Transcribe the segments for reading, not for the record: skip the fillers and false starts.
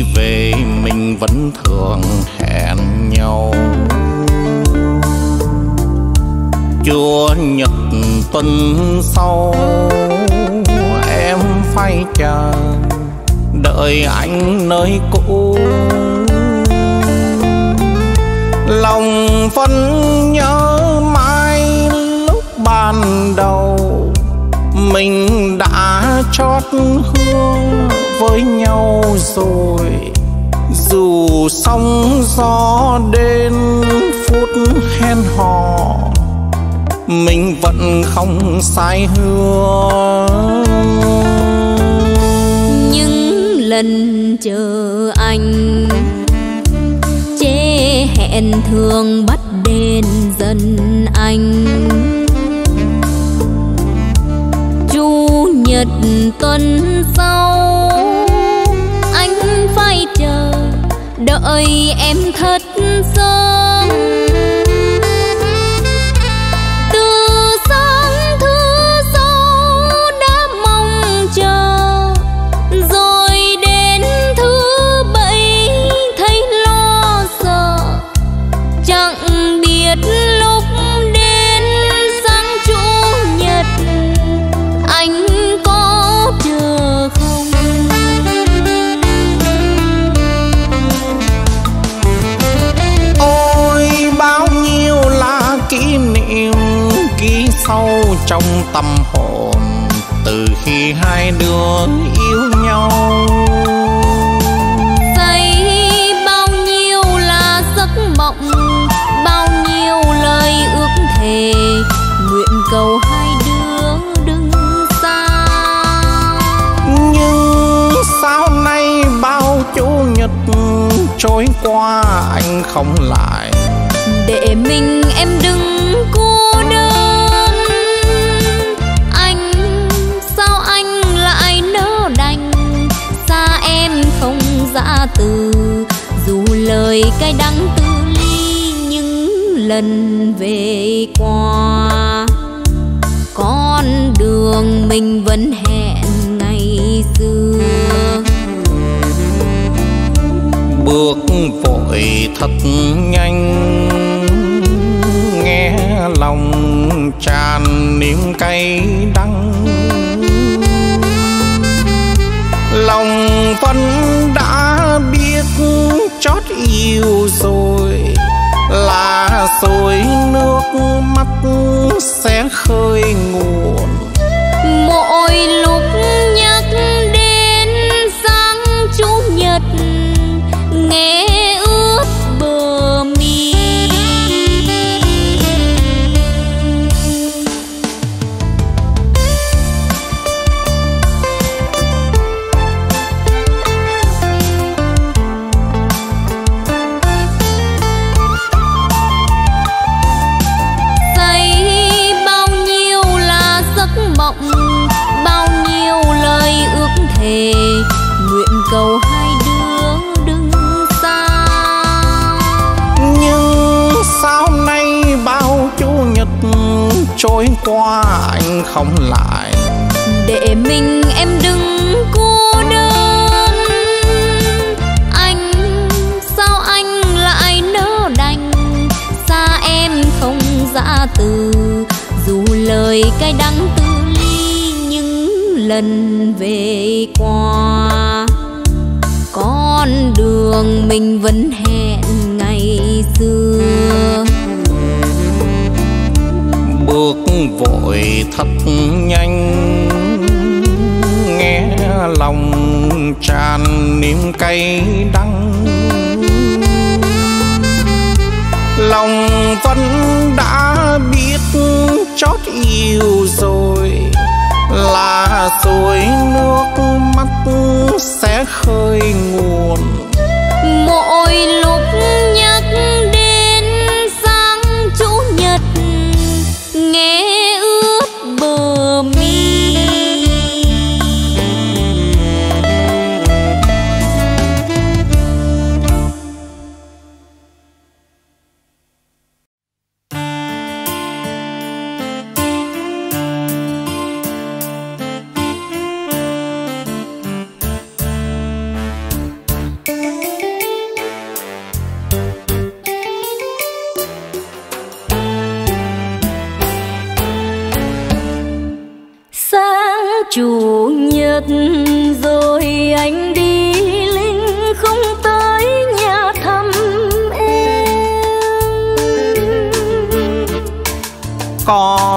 về mình vẫn thường hẹn nhau. Chúa nhật tuần sau em phải chờ đợi anh nơi cũ. Lòng vẫn nhớ mãi lúc ban đầu mình đã chót hứa với nhau rồi. Dù sóng gió đến phút hẹn hò mình vẫn không sai hứa. Những lần chờ anh chế hẹn thường bắt đến dần anh. Chủ nhật tuần sau anh phải chờ đợi em thật sớm. Từ sáng thứ sáu đã mong chờ, rồi đến thứ bảy thấy lo sợ. Chẳng biết lúc đến sáng chủ nhật anh có chờ không. Ôi bao nhiêu là kỷ niệm ghi sâu trong tâm hồn từ khi hai đứa yêu nhau. Say bao nhiêu là giấc mộng, bao nhiêu lời ước thề, nguyện cầu hai đứa đừng xa. Nhưng sao nay bao chủ nhật trôi qua anh không lại, để mình em đừng cô đơn. Anh sao anh lại nỡ đành xa em không dã từ. Dù lời cay đắng từ ly những lần về qua, con đường mình vẫn hẹn ngày xưa. bước vội thật nhanh, nghe lòng tràn niềm cay đắng. Lòng vẫn đã biết chót yêu rồi, là rồi nước mắt sẽ khơi nguồn. Mỗi lúc nhắc đến sáng chủ nhật, nghe ướt bờ mi. Say bao nhiêu là giấc mộng, bao nhiêu lời ước thề, nguyện cầu hai đứa đừng xa. Nhưng sao nay bao chủ nhật trôi qua anh không lại, để mình em đừng cô đơn. Anh sao anh lại nỡ đành xa em không dã từ. Dù lời cay đắng từ ly những lần về qua, con đường mình vẫn hẹn ngày xưa. bước vội thật nhanh, nghe lòng tràn niềm cay đắng. Lòng vẫn đã biết chót yêu rồi, là rồi nước mắt sẽ khơi nguồn. Mỗi lúc nhắc đến sáng chủ nhật, nghe ướt bờ mi.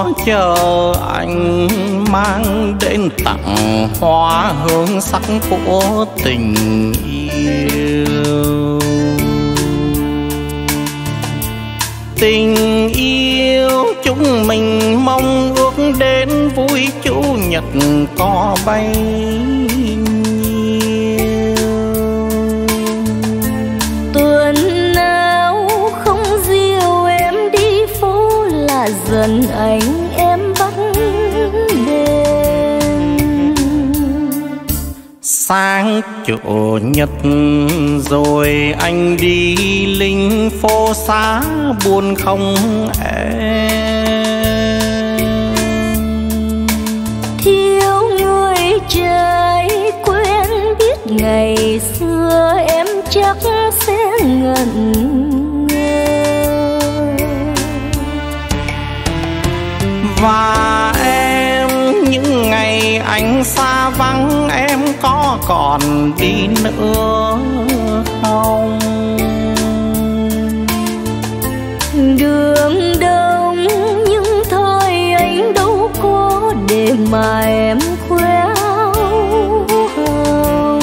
chờ anh mang đến tặng hoa hương sắc của tình yêu. Tình yêu chúng mình mong ước đến vui chủ nhật có bấy nhiêu. Tuần nào không diều em đi phố là dần anh em bắt đêm. Sáng chủ nhật rồi anh đi linh phố xá buồn không em. Thiếu người trai quen biết ngày xưa em chắc sẽ ngẩn ngơ. Và em những ngày anh xa vắng em có còn đi nữa không? Đường đông nhưng thời anh đâu có để mà em khoe hồng.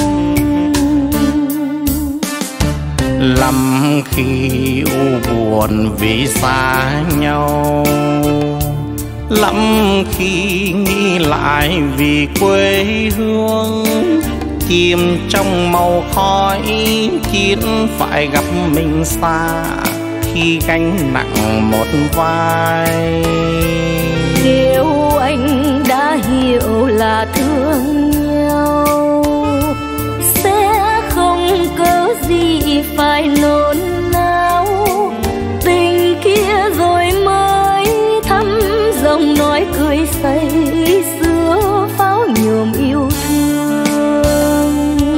Lắm khi u buồn vì xa nhau, lắm khi nghĩ lại vì quê hương. Chìm trong màu khói chiến phải gặp mình xa khi gánh nặng một vai. Nếu anh đã hiểu là thương nhau sẽ không có gì phải nôn nao. Tình kia rồi mới thăm dòng nói cười say sưa pháo nhuộm yêu thương.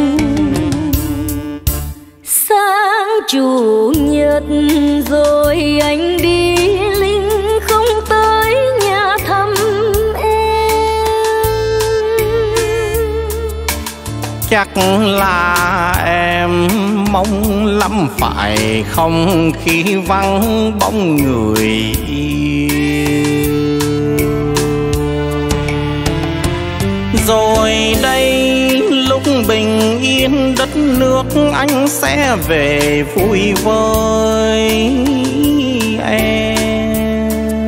Sáng chủ nhật rồi anh đi linh không tới nhà thăm em. Chắc là em mong lắm phải không khi vắng bóng người yêu. Rồi đây lúc bình yên đất nước anh sẽ về vui với em.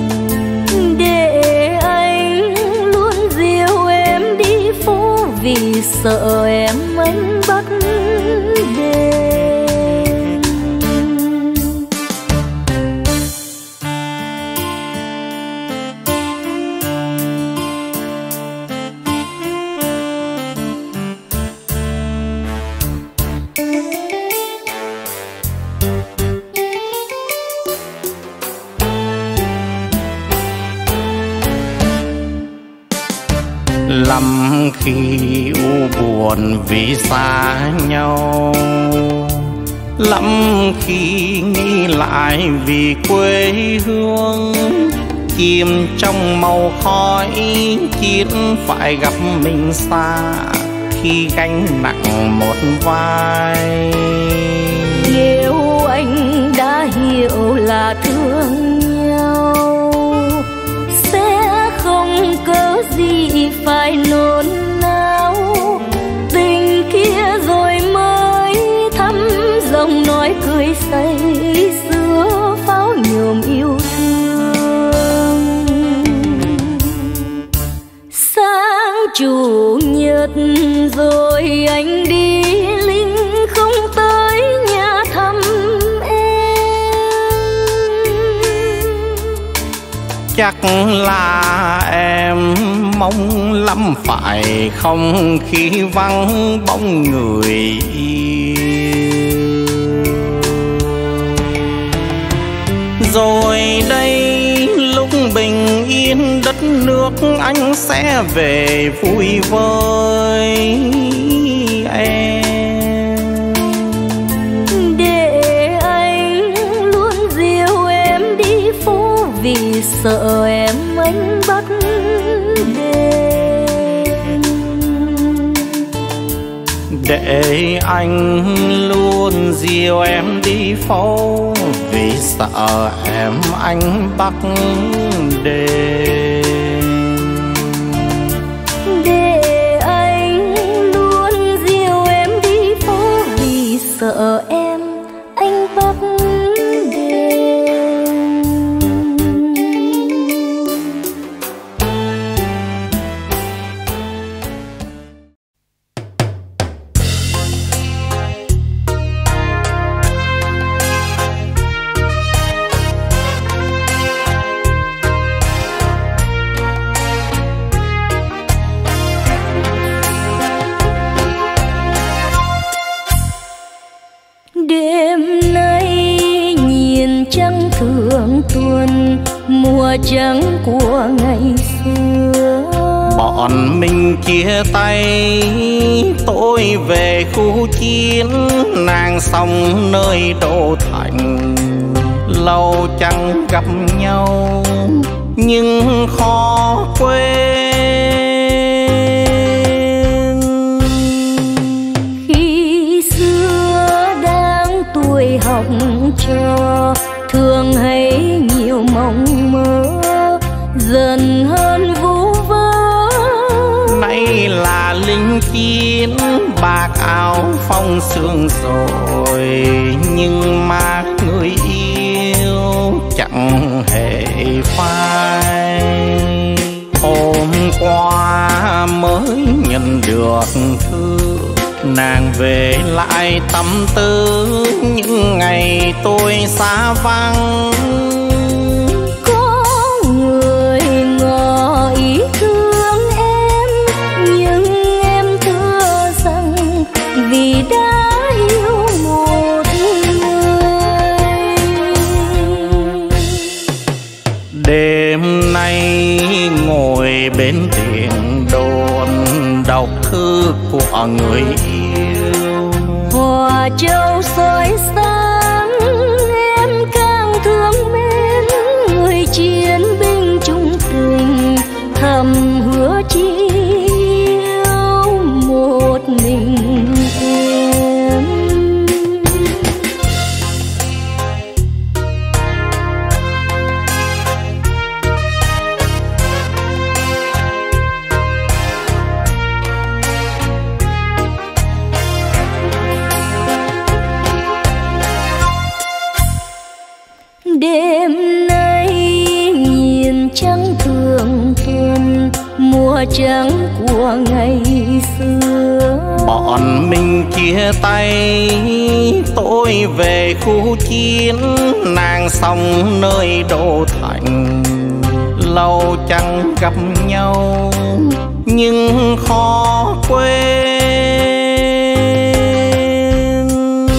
Để anh luôn dìu em đi phố vì sợ em anh bắt đêm. Lắm khi u buồn vì xa nhau, lắm khi nghĩ lại vì quê hương. Chìm trong màu khói chiến phải gặp mình xa khi gánh nặng một vai. Nếu anh đã hiểu là thương nhau sẽ không có gì phải nôn nao. Tình kia rồi mới thăm dòng nói cười say sưa pháo nhuộm yêu thương. Sáng chủ nhật rồi anh đi linh không tới nhà thăm em. Chắc là em mong lắm phải không khi vắng bóng người yêu. Rồi đây lúc bình yên đất nước anh sẽ về vui với em. Để anh luôn dìu em đi phố vì sợ em anh bắt đêm. để anh luôn dìu em đi phố, vì sợ em anh bắt đêm. Để anh luôn dìu em đi phố, vì sợ em anh bắt đêm. Đêm nay nhìn trăng thượng tuần, mùa trắng của ngày xưa. Bọn mình chia tay, tôi về khu chiến, nàng sống nơi đô thành. Lâu chẳng gặp nhau nhưng khó quên. Khi xưa đang tuổi học trò, thường hay nhiều mộng mơ, dần hơn vu vơ. Nay là lính chiến, bạc áo phong sương rồi, nhưng mà người yêu chẳng hề phai. Hôm qua mới nhận được thư, nàng về lại tâm tư những ngày tôi xa vắng. Có người ngỏ ý thương em, nhưng em thưa rằng vì đã yêu một người. Đêm nay ngồi bên tiền đồn, đọc thư của người yêu. Hòa châu soi sáng, em càng thương mến người chiến binh trung tình, thầm hứa chỉ yêu một mình em. Đêm nay nhìn trăng thượng tuần, mùa trắng của ngày xưa. Bọn mình chia tay, tôi về khu chiến, nàng sống nơi đô thành. Lâu chẳng gặp nhau nhưng khó quên.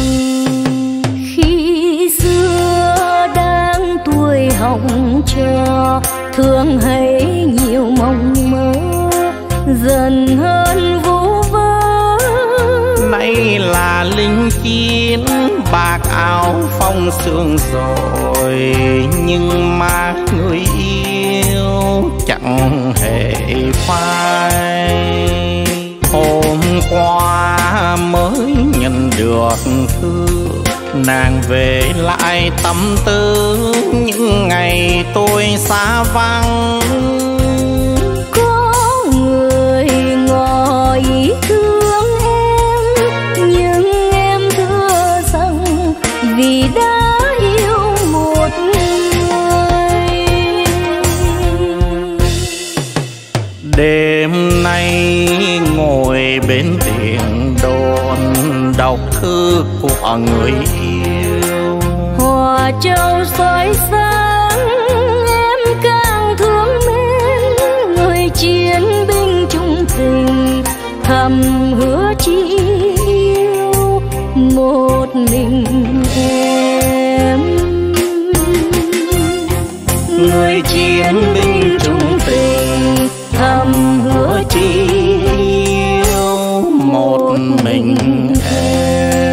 Khi xưa đang tuổi học trò, thường hay nhiều mộng mơ, dần hơn vu vơ. Nay là lính chiến, bạc áo phong sương rồi, nhưng mà người yêu chẳng hề phai. Hôm qua mới nhận được thư, nàng về lại tâm tư những ngày tôi xa vắng. Có người ngỏ ý thương em, nhưng em thưa rằng vì đã yêu một người. Đêm nay ngồi bên tiền đồn, đọc thư của người yêu. Hòa châu soi sáng, em càng thương mến người chiến binh trung tình, thầm hứa chỉ yêu một mình em. Người chiến binh trung tình, thầm hứa chỉ yêu một mình em.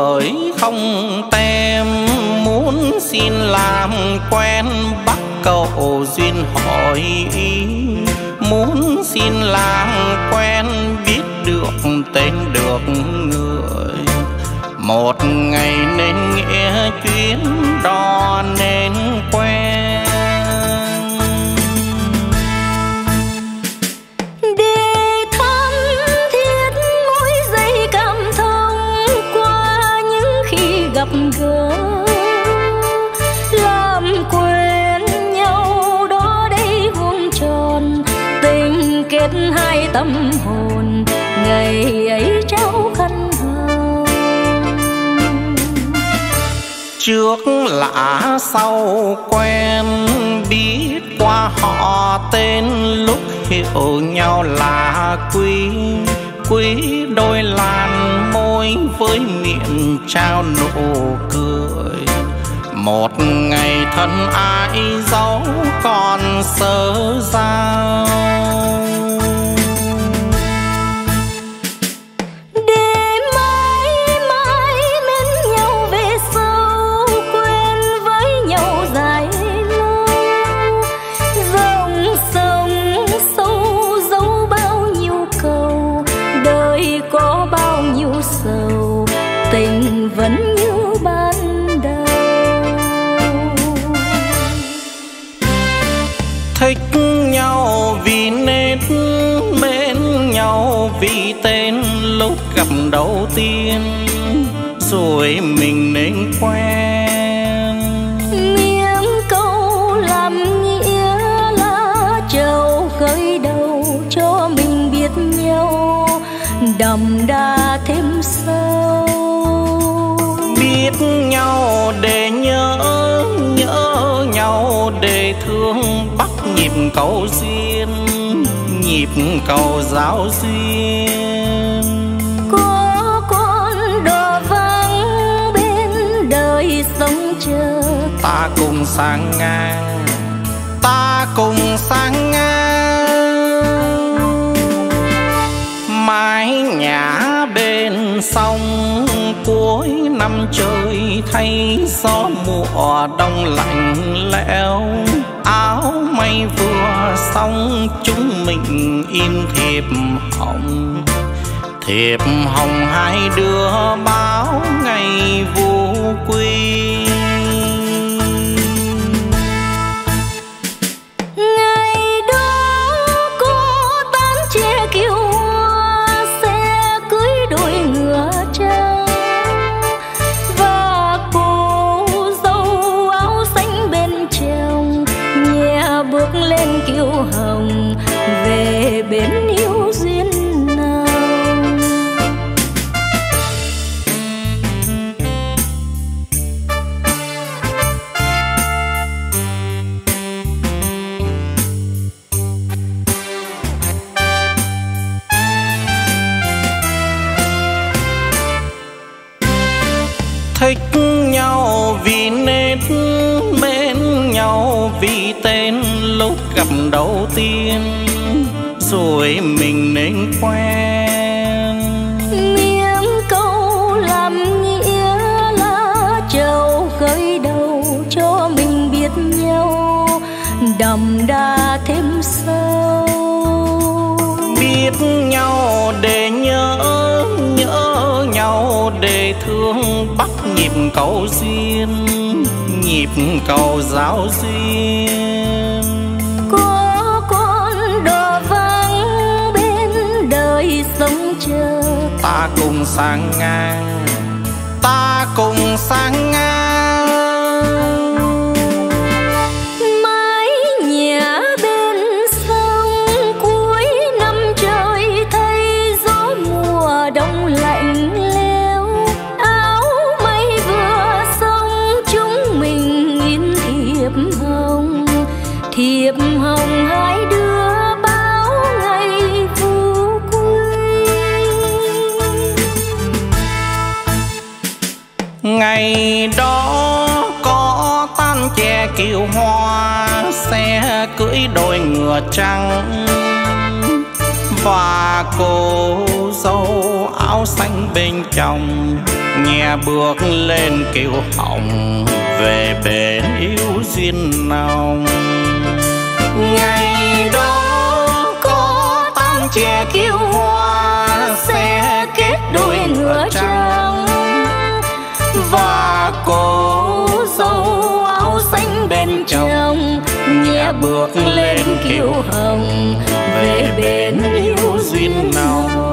bởi không tem, muốn xin làm quen bắt cầu duyên hỏi ý, muốn xin làm quen biết được tên được người. Một ngày nên nghĩa chuyến đò nên quen, để thắm thiết mỗi giây cảm thông qua những khi gặp gỡ, làm quên nhau đó đây vuông tròn tình kết hai tâm hồn, ngày ấy trao khăn hồng. Trước lạ sau quen, biết qua họ tên, lúc hiểu nhau là quý. Quý đôi làn môi với miệng trao nụ cười. Một ngày thân ai dấu còn sơ giao, để mãi mãi mến nhau về sau, quen với nhau dài lâu. Dòng sông sâu dấu bao nhiêu cầu, đời có bao nhiêu sầu, tình vẫn như ban đầu. thích nhau vì nét, mến nhau vì tên, lúc gặp đầu tiên rồi mình nên quen. Miếng câu làm nghĩa lá trầu khởi đầu cho mình biết nhau, đậm đà thêm sâu. Biết nhau để nhớ, nhớ nhau để thương, bắt nhịp cầu duyên, nhịp cầu giao duyên. Có con đò vắng bên đời sống chờ, Ta cùng sang ngang, ta cùng sang ngang. Mái nhà bên sông, cuối năm trời thay gió mùa đông lạnh lẽo. Áo may vừa xong chúng mình im thiệp hồng, thiệp hồng hai đứa báo ngày vô quy. ngày đó có tán tre kiêu hoa, xe cưới đôi ngựa trắng, và cô dâu áo xanh bên chồng nhẹ bước lên kiêu hồng về bên yêu duyên nào. Thích nhau vì nét, mến nhau vì tên, lúc gặp đầu tiên rồi mình nên quen. Miếng câu làm nghĩa lá trầu khởi đầu cho mình biết nhau, đậm đà thêm sâu. Biết nhau để nhớ, nhớ nhau để thương, bắt nhịp cầu duyên, nhịp cầu giao duyên. Có con đò vắng bên đời sống chờ, Ta cùng sang ngang, ta cùng sang ngang. mái nhà bên sông, cuối năm trời thay gió mùa đông lạnh lẽo. Áo may vừa xong chúng mình in thiệp hồng hai đứa báo ngày vô quy. Ngày đó có tan che kiều hoa, xe cưỡi đôi ngựa trắng, và cô dâu áo xanh bên trong, nghe bước lên kêu hồng về bên yêu duyên nồng. Ngày đó có tám chè kiêu hoa sẽ kết đôi ngựa trắng, và cô dâu áo xanh bên trong nhẹ bước lên kiêu hồng về bên yêu duyên nồng.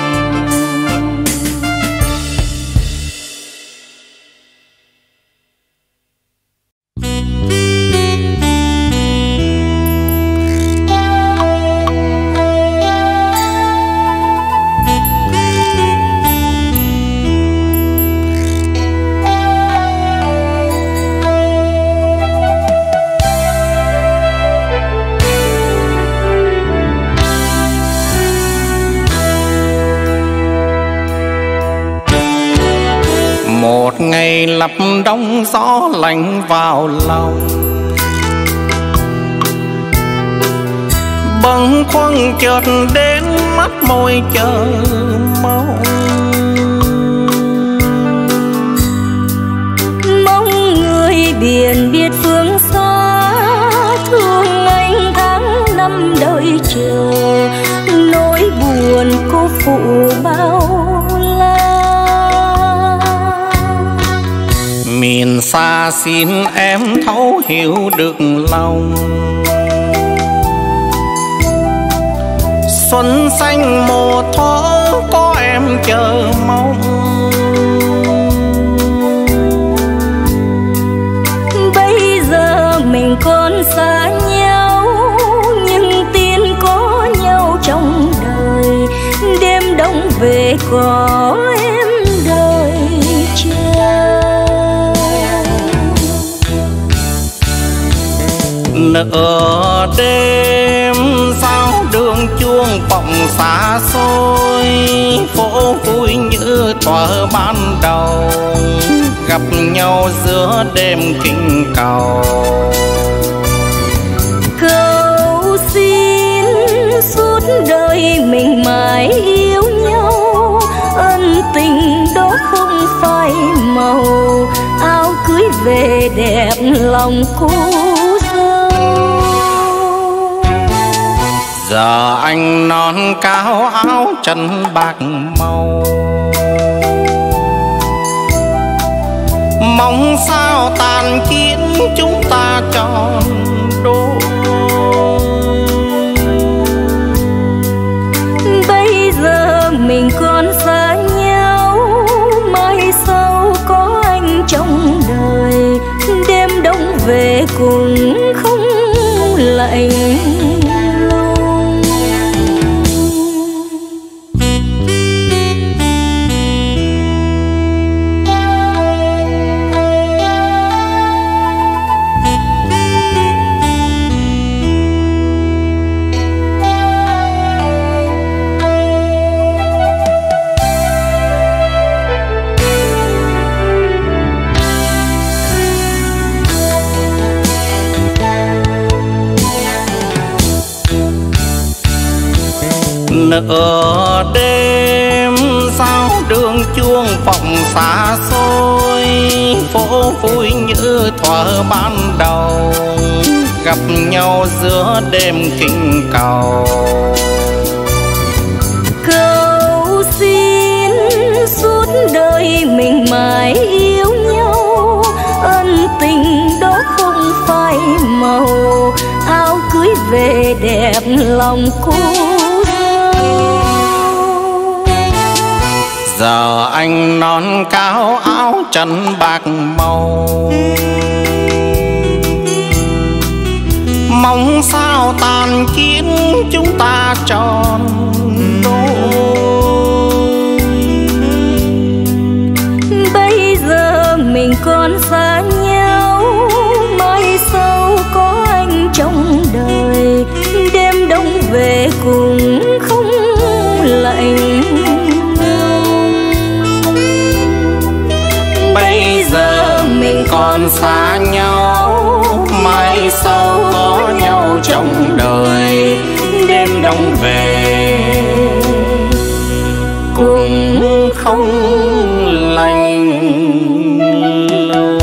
Một ngày lập đông gió lạnh vào lòng, bâng khuâng chợt đến mắt môi chờ mong. Mong người biển biết phương xa, thương anh tháng năm đợi chờ, nỗi buồn cô phụ bao la. Miền xa xin em thấu hiểu được lòng, xuân xanh một thoáng có em chờ mong. Bây giờ mình còn xa nhau, nhưng tin có nhau trong đời. Đêm đông về có em đợi chờ. Nửa đêm sao đường chuông vọng xa xôi, phố vui như thuở ban đầu, gặp nhau giữa đêm kinh cầu. Cầu xin suốt đời mình mãi yêu nhau, ân tình đó không phai màu, áo cưới về đẹp lòng cô dâu. Giờ anh non cao áo chân bạc màu, mong sao tàn kiến chúng ta tròn đôi. Bây giờ mình còn xa nhau, mai sau có anh trong đời. Đêm đông về cùng không lạnh. Nửa đêm sao đường chuông vọng xa xôi, phố vui như thuở ban đầu, gặp nhau giữa đêm kinh cầu. Cầu xin suốt đời mình mãi yêu nhau, ân tình đó không phai màu, áo cưới về đẹp lòng cô. Giờ anh non cao áo chân bạc màu, mong sao tàn kiến chúng ta tròn đôi. Bây giờ mình còn xa nhau, mai sau có anh trong đời. Đêm đông về cùng không lạnh. Bây giờ mình còn xa nhau, mai sau có nhau trong đời. Đêm đông về cùng không lành lâu.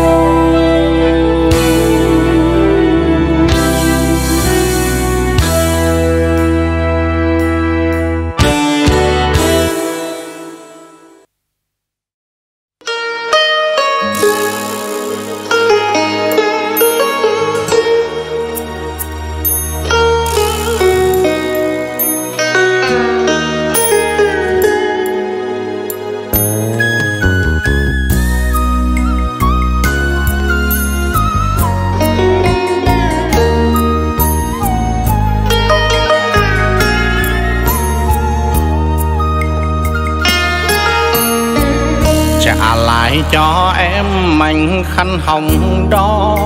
Trả lại cho em mảnh khăn hồng đó,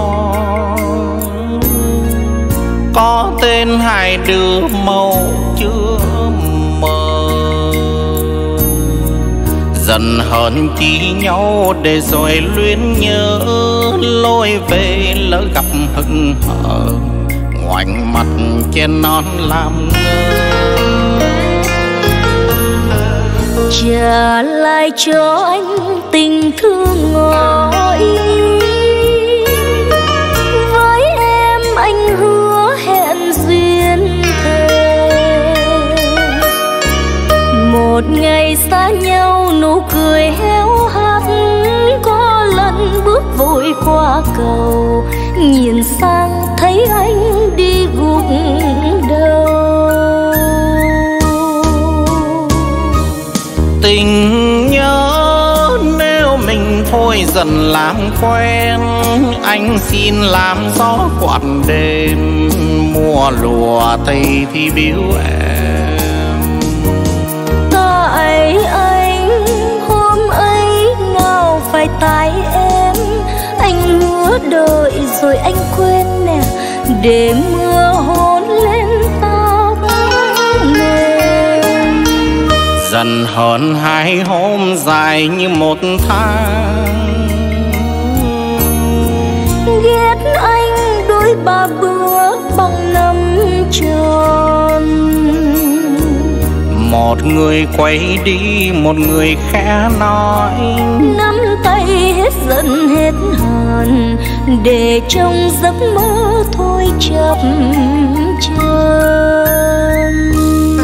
có tên hai đứa màu chưa mờ. Dần hờn chi nhau để rồi luyến nhớ, lối về lỡ gặp hững hờ, ngoảnh mặt chen non làm ngơ. Trả lại cho anh tình thương ngỏ ý, với em anh hứa hẹn duyên thề. Một ngày xa nhau nụ cười héo hắt, có lần bước vội qua cầu, nhìn sang thấy anh đi gục đầu. Tình nhớ nếu mình thôi dần làm quen, anh xin làm gió quạt đêm, mùa lùa tây thì biếu em. Tại anh hôm ấy nào phải tại em, anh hứa đợi rồi anh quên nè, để mưa hôn lên tóc mềm. Dần hơn hai hôm dài như một tháng, ghét anh đôi ba bữa bằng năm tròn. Một người quay đi một người khẽ nói, nắm tay hết giận hết hờn, để trong giấc mơ thôi chập chờn.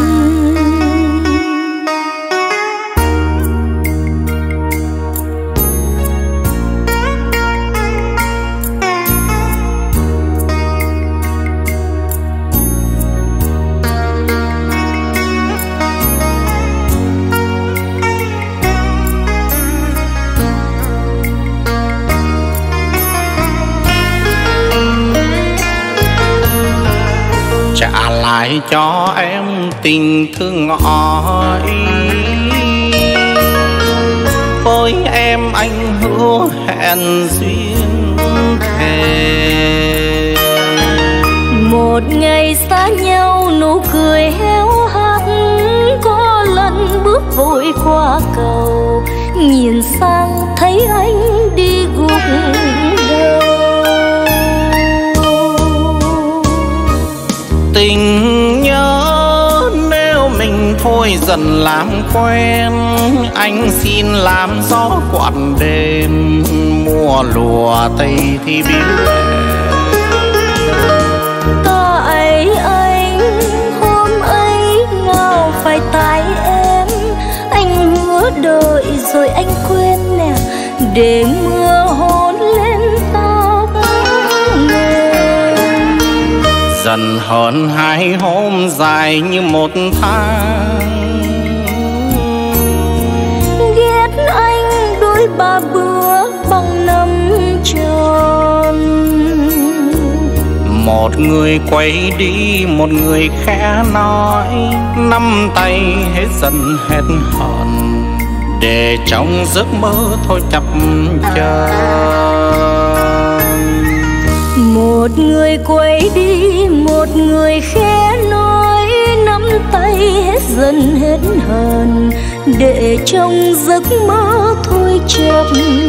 Trả lại cho em tình thương ngỏ ý, với em anh hứa hẹn duyên thề. Một ngày xa nhau nụ cười héo hắt, có lần bước vội qua cầu, nhìn sang thấy anh đi gục đầu. Tình nhớ nếu mình thôi dần làm quen, anh xin làm gió quạt đêm, mùa lùa tây thì biếu em. Tại anh hôm ấy nào phải tại em, anh hứa đợi rồi anh quên nè, để mưa hôn lên tóc mềm. Dần hơn hai hôm dài như một tháng, ghét anh đôi ba bữa bằng năm tròn. một người quay đi một người khẽ nói, nắm tay hết giận hết hờn, để trong giấc mơ thôi chập chờn. Một người quay đi một người khẽ nói, nắm tay hết giận hết hờn, để trong giấc mơ thôi chập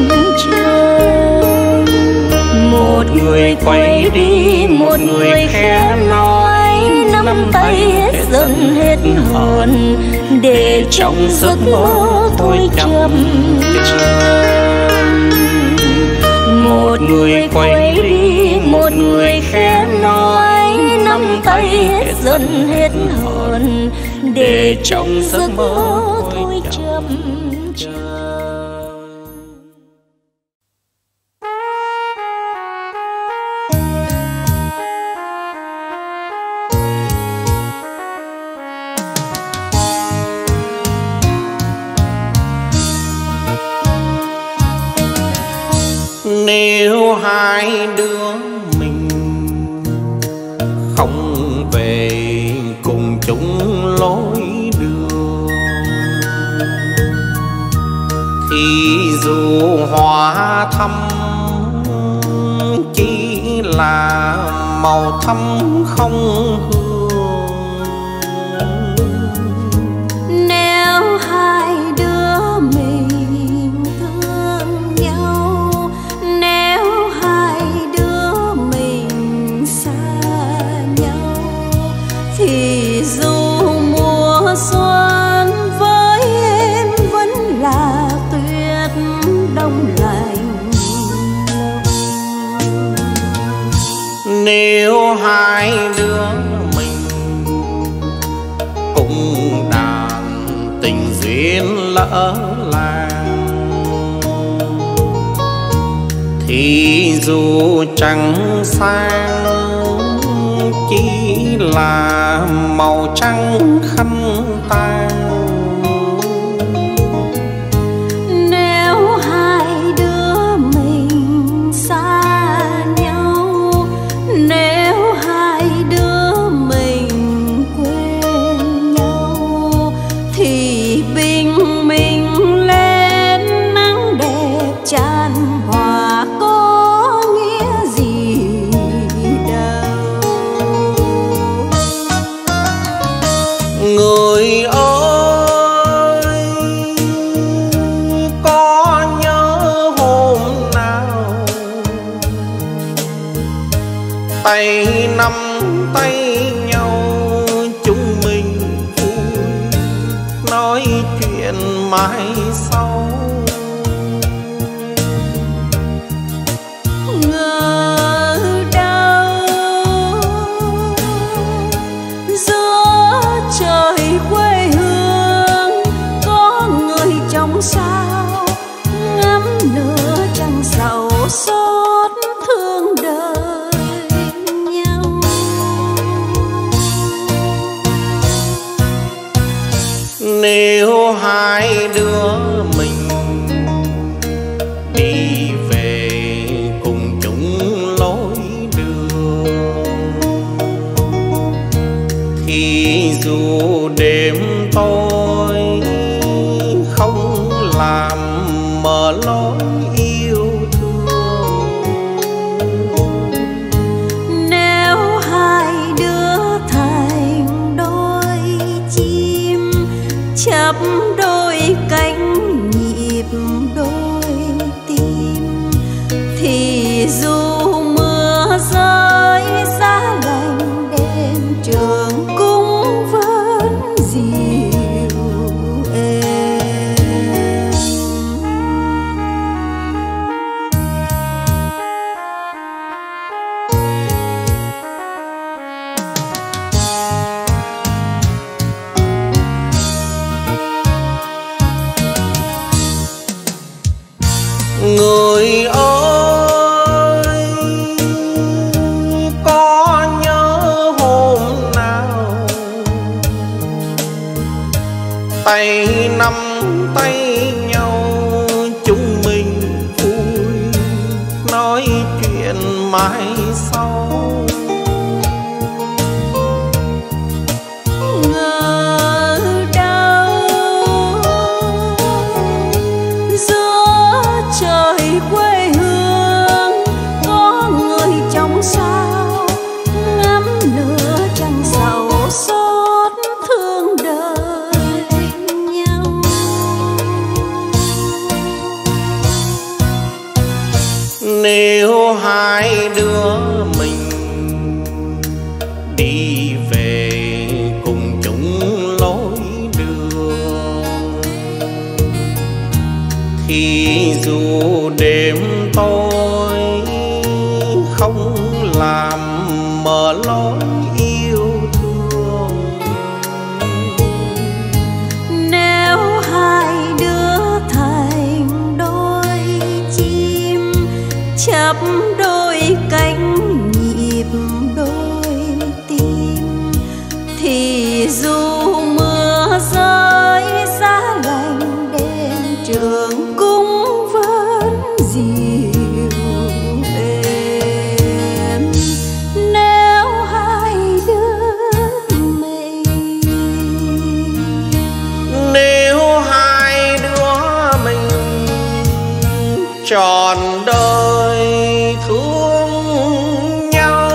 chờn. Một người quay đi một người khẽ nói, nắm tay hết giận dần hết hồn, để trong giấc mơ thôi chậm chậm. Một người quay đi, một người khẽ nói, nắm tay hết dần hết hồn, để trong giấc mơ thôi chậm chậm. Nếu hai đứa mình không về cùng chung lối đường, thì dù hoa thắm chỉ là màu thắm không hương. Nếu hai đứa mình thương nhau, nếu hai đứa mình xa nhau, thì dù mùa xuân với em vẫn là tuyết đông lạnh. Nếu hai đứa mình cùng đàn tình duyên lỡ làng, thì dù trắng sang chỉ là màu trắng khăn tang. Nếu hai đứa mình xa nhau, nếu hai đứa mình quên nhau, thì bình minh lên nắng đẹp chan hòa có nghĩa gì đâu. Người ơi, có nhớ hôm nào tay nắm tay nhau chúng mình vui nói chuyện mãi sau. Ngờ đâu giữa trời quê hương có người trong sao ngắm nửa trăng sầu xót thương đời nhau. Nếu hai đứa mình đi về cùng chung lối đường, thì dù đêm tối không làm mờ lối yêu thương. Nếu hai đứa thành đôi chim chắp đôi cánh nhịp đôi tim, thì dù mưa rơi giá lạnh đêm trường cũng vẫn dịu êm. Người ơi, có nhớ hôm nào tay nắm tay nhau chúng mình vui nói chuyện mãi sau. Ngờ đâu giữa trời quê hương có người trong sao ngắm nửa trăng sầu xót thương đời nhau. Nếu hai đứa mình đi về cùng chung dù đêm tôi không làm mở lối yêu thương, nếu hai đứa thành đôi chim chắp đôi cánh nhịp đôi tim, thì dù mưa rơi giá lạnh đêm trường cũng vẫn dịu êm. Nếu hai đứa mình, nếu hai đứa mình trọn đời thương nhau.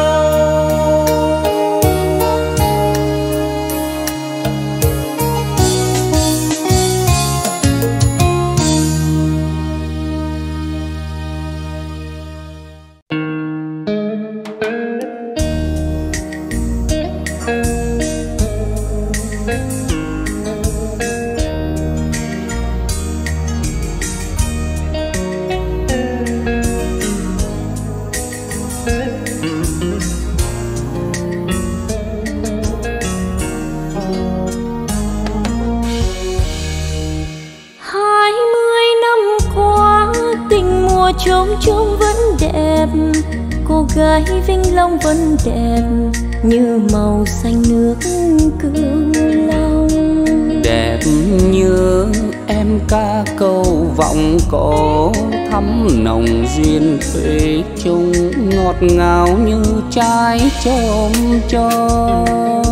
Chôm chôm vẫn đẹp, cô gái Vĩnh Long vẫn đẹp như màu xanh nước Cửu Long. Đẹp như em ca câu vọng cổ, thắm nồng duyên thủy chung, ngọt ngào như trái chôm chôm.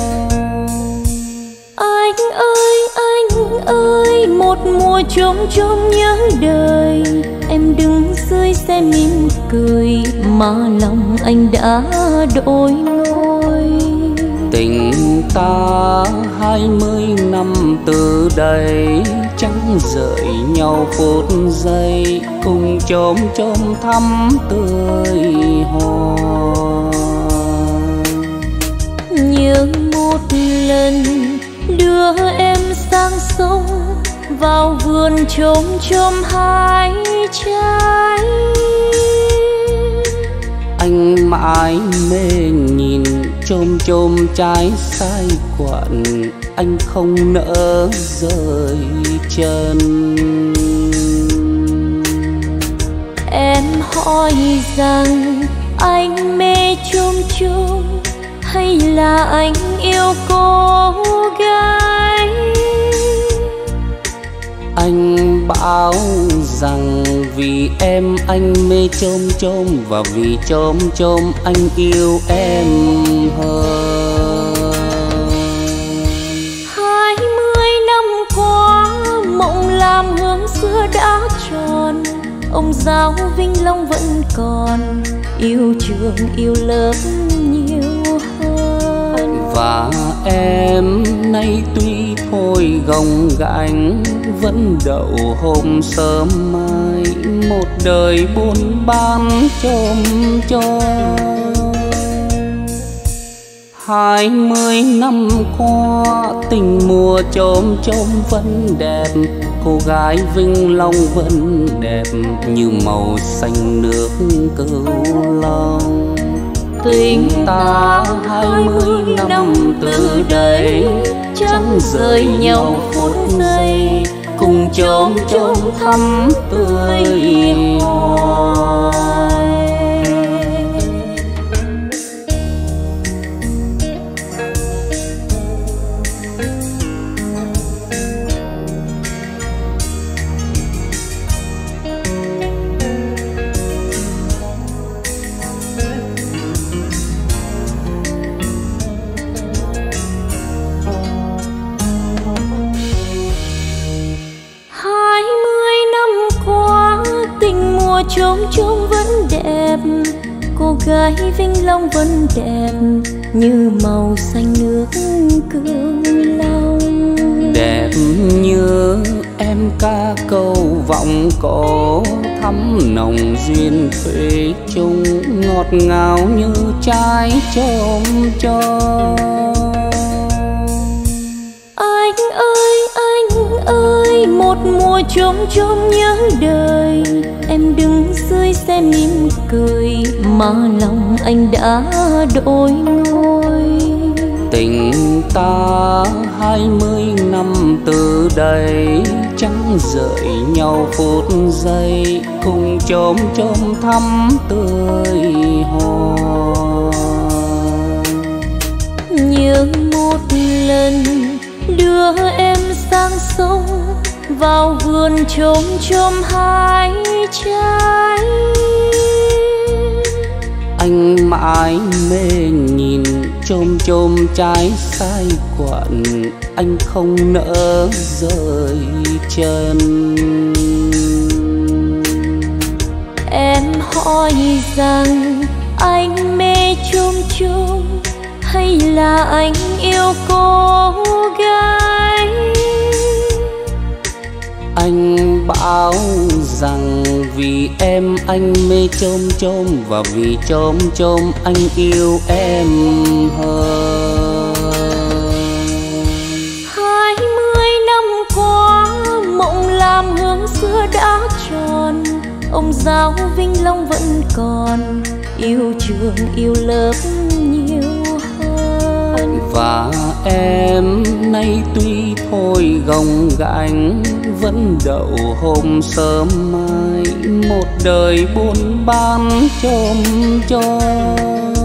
Anh ơi, một mùa chôm chôm nhớ đời, em đứng dưới xe mỉm cười mà lòng anh đã đổi ngôi. Tình ta 20 năm từ đây chẳng rời nhau phút giây, cùng chôm chôm thắm tươi hoa. Nhớ một lần đưa em sang sông, vào vườn chôm chôm hái trái. Anh mãi mê nhìn chôm chôm trái sai quặn, anh không nỡ rời chân. Em hỏi rằng anh mê chôm chôm hay là anh yêu cô gái? Anh bảo rằng vì em anh mê chôm chôm, và vì chôm chôm anh yêu em hơn. 20 năm qua mộng làm hương xưa đã tròn, ông giáo Vĩnh Long vẫn còn, yêu trường yêu lớp nhiều hơn. Và em nay tuy thôi gồng gánh, vẫn đậu hôm sớm mai, một đời buôn bán chôm chôm. 20 năm qua tình mùa chôm chôm vẫn đẹp, cô gái Vĩnh Long vẫn đẹp như màu xanh nước Cửu Long. Tình ta 20 năm từ đây chẳng rời nhau phút giây, cùng chôm chôm thắm tươi hoài. Chôm chôm vẫn đẹp, cô gái Vĩnh Long vẫn đẹp như màu xanh nước Cửu Long. Đẹp như em ca câu vọng cổ, thắm nồng duyên thủy chung, ngọt ngào như trái chôm chôm. Anh ơi, Một mùa chôm chôm nhớ đời, em đứng dưới xe mỉm cười mà lòng anh đã đổi ngôi. Tình ta 20 năm từ đây chẳng dợi nhau phút giây, cùng chôm chôm thắm tươi hoa. Nhớ một lần đưa em sang sông, vào vườn chôm chôm hái trái. Anh mãi mê nhìn chôm chôm trái sai quặn, anh không nỡ rời chân. Em hỏi rằng anh mê chôm chôm hay là anh yêu cô gái? Anh bảo rằng vì em anh mê chôm chôm, và vì chôm chôm anh yêu em hơn. 20 năm qua mộng làm hương xưa đã tròn, ông giáo Vinh Long vẫn còn, yêu trường yêu lớp nhiều hơn. Và em nay tuy thôi gồng gánh, vẫn đậu hôm sớm mai, một đời buôn bán chôm chôm.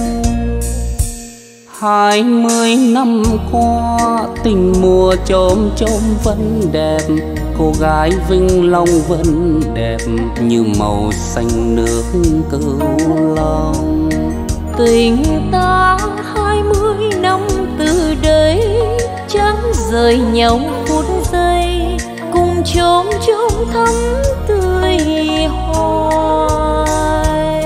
20 năm qua tình mùa chôm chôm vẫn đẹp, cô gái Vinh Long vẫn đẹp như màu xanh nước Cửu Long. Tình ta 20 năm từ đấy chẳng rời nhau phút giây, cùng chôm chôm thắm tươi hoài.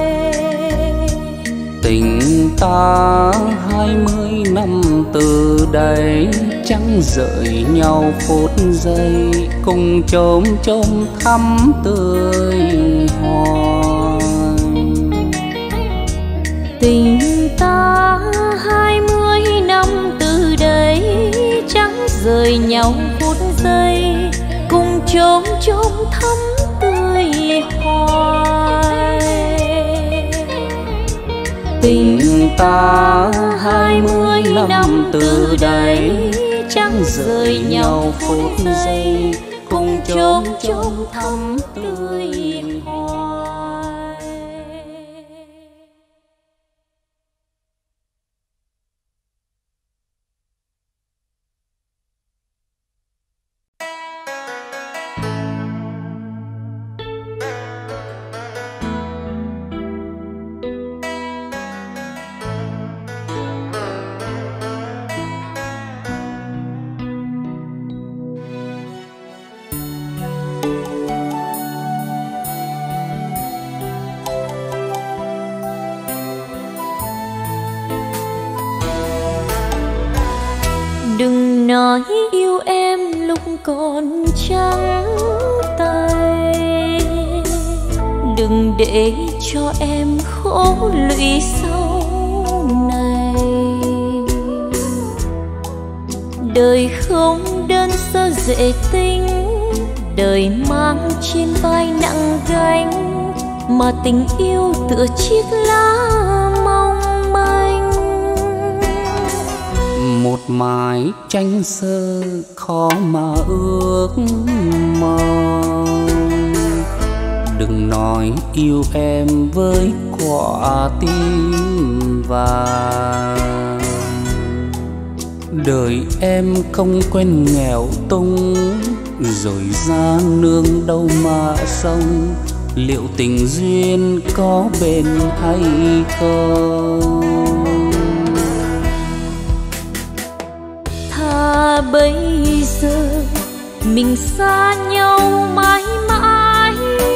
Tình ta 20 năm từ đây chẳng rời nhau phút giây, cùng chôm chôm thắm tươi hoài. Tình ta 20 năm từ đấy chẳng rời nhau phút giây, cùng chôm chôm thắm tươi hoài. Tình ta 20 năm từ đây chẳng rời nhau phút giây, cùng chôm chôm thắm tươi hoài. Đừng nói yêu em lúc còn trắng tay, đừng để cho em khổ lụy sau này. Đời không đơn sơ dễ tính, đời mang trên vai nặng gánh, mà tình yêu tựa chiếc lá mong manh. Một mái tranh sơ khó mà ước mong, đừng nói yêu em với quả tim vàng. Đời em không quen nghèo túng, rồi ra nương đâu mà sống, liệu tình duyên có bền hay không? Bây giờ mình xa nhau mãi mãi,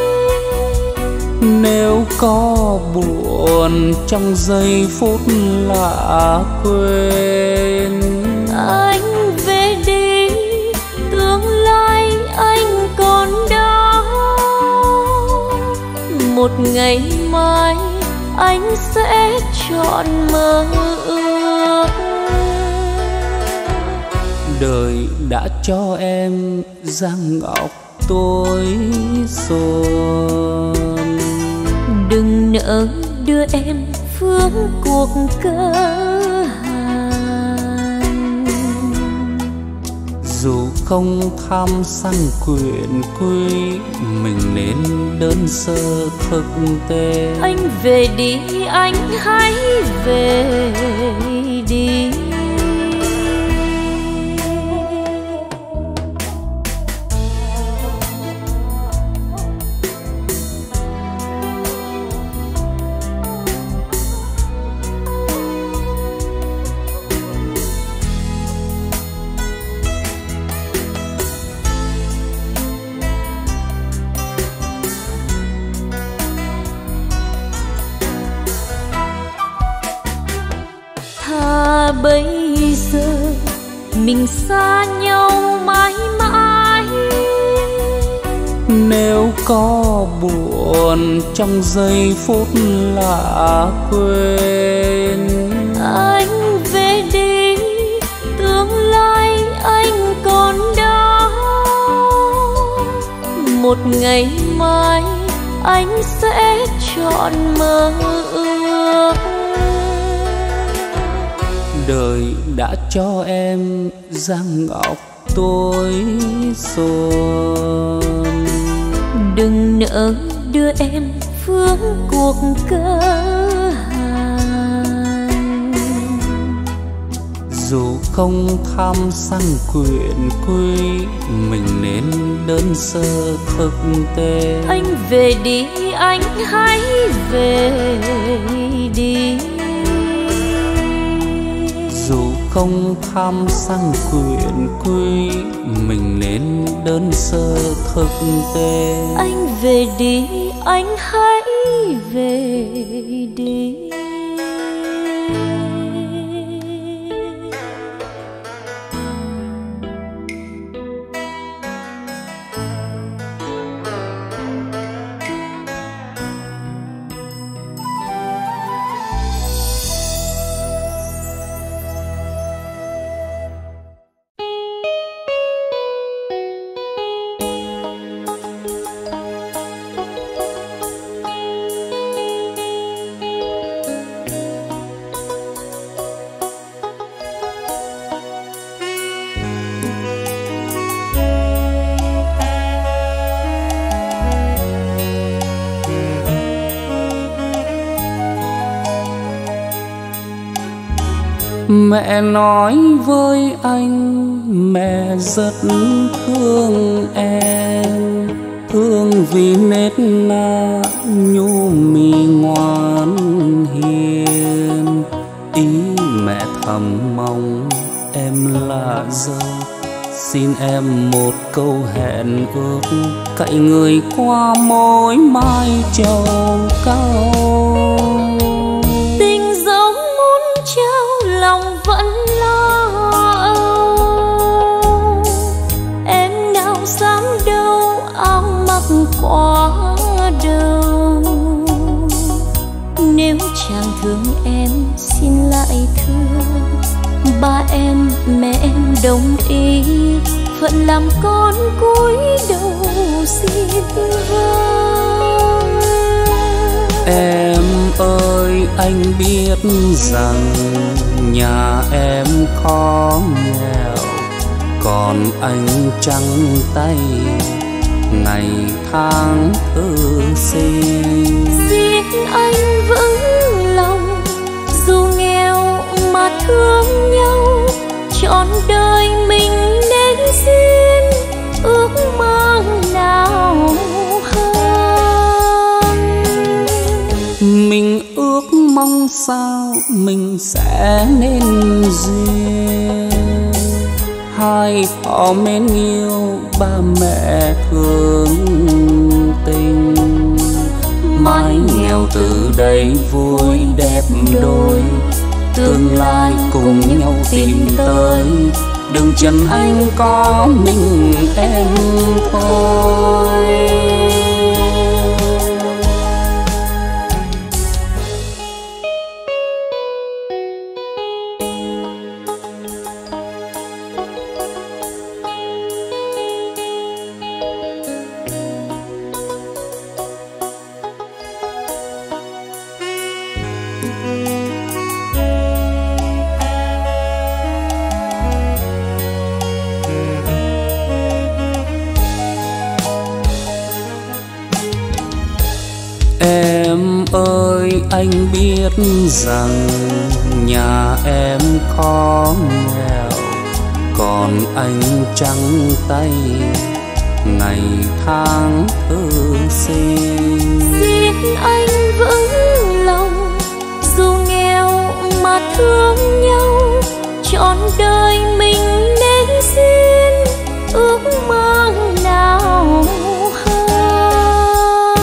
nếu có buồn trong giây phút lạ quên. Anh về đi, tương lai anh còn đó, một ngày mai anh sẽ trọn mơ ước. Đời đã cho em giang ngọc tối xuân. Đừng nỡ đưa em phương cuộc cơ hàn. Dù không tham săn quyền quý, mình nên đơn sơ thực tế. Anh về đi, anh hãy về đi. Bây giờ mình xa nhau mãi mãi. Nếu có buồn trong giây phút lạ quên, anh về đi, tương lai anh còn đó. Một ngày mai anh sẽ chọn mơ ước. Đời đã cho em giang ngọc tối xuân. Đừng nỡ đưa em phương cuộc cơ hàn. Dù không tham săn quyền quý, mình nên đơn sơ thực tế. Anh về đi, anh hãy về đi. Dù không tham săn quyền quý, mình nên đơn sơ thực tế. Anh về đi, anh hãy về đi. Mẹ nói với anh, mẹ rất thương em, thương vì nết na nhu mì ngoan hiền. Ý mẹ thầm mong em là dâu, xin em một câu hẹn ước, cậy người qua mối mai trầu cao. Tình dẫu muốn trao lòng vẫn lo âu, em nào dám đâu áo mặc quá đầu. Nếu chàng thương em xin lại thương, ba em mẹ em đồng ý, phận làm con cúi đầu xin vâng. Em ơi anh biết rằng nhà em khó nghèo, còn anh trắng tay ngày tháng thư sinh. Xin anh vững lòng, dù nghèo mà thương nhau, trọn đời mình nên xin ước mơ nào hơn. Mình ước mong sao mình sẽ nên duyên, hai họ mến yêu, ba mẹ thương tình. Mái nghèo từ đây vui đẹp đôi, tương lai cùng nhau tìm tới. Đừng trần anh có mình em thôi. anh biết rằng nhà em khó nghèo, còn anh trắng tay ngày tháng thơ xin. Xin anh vững lòng dù nghèo mà thương nhau, trọn đời mình nên xin ước mơ nào hơn.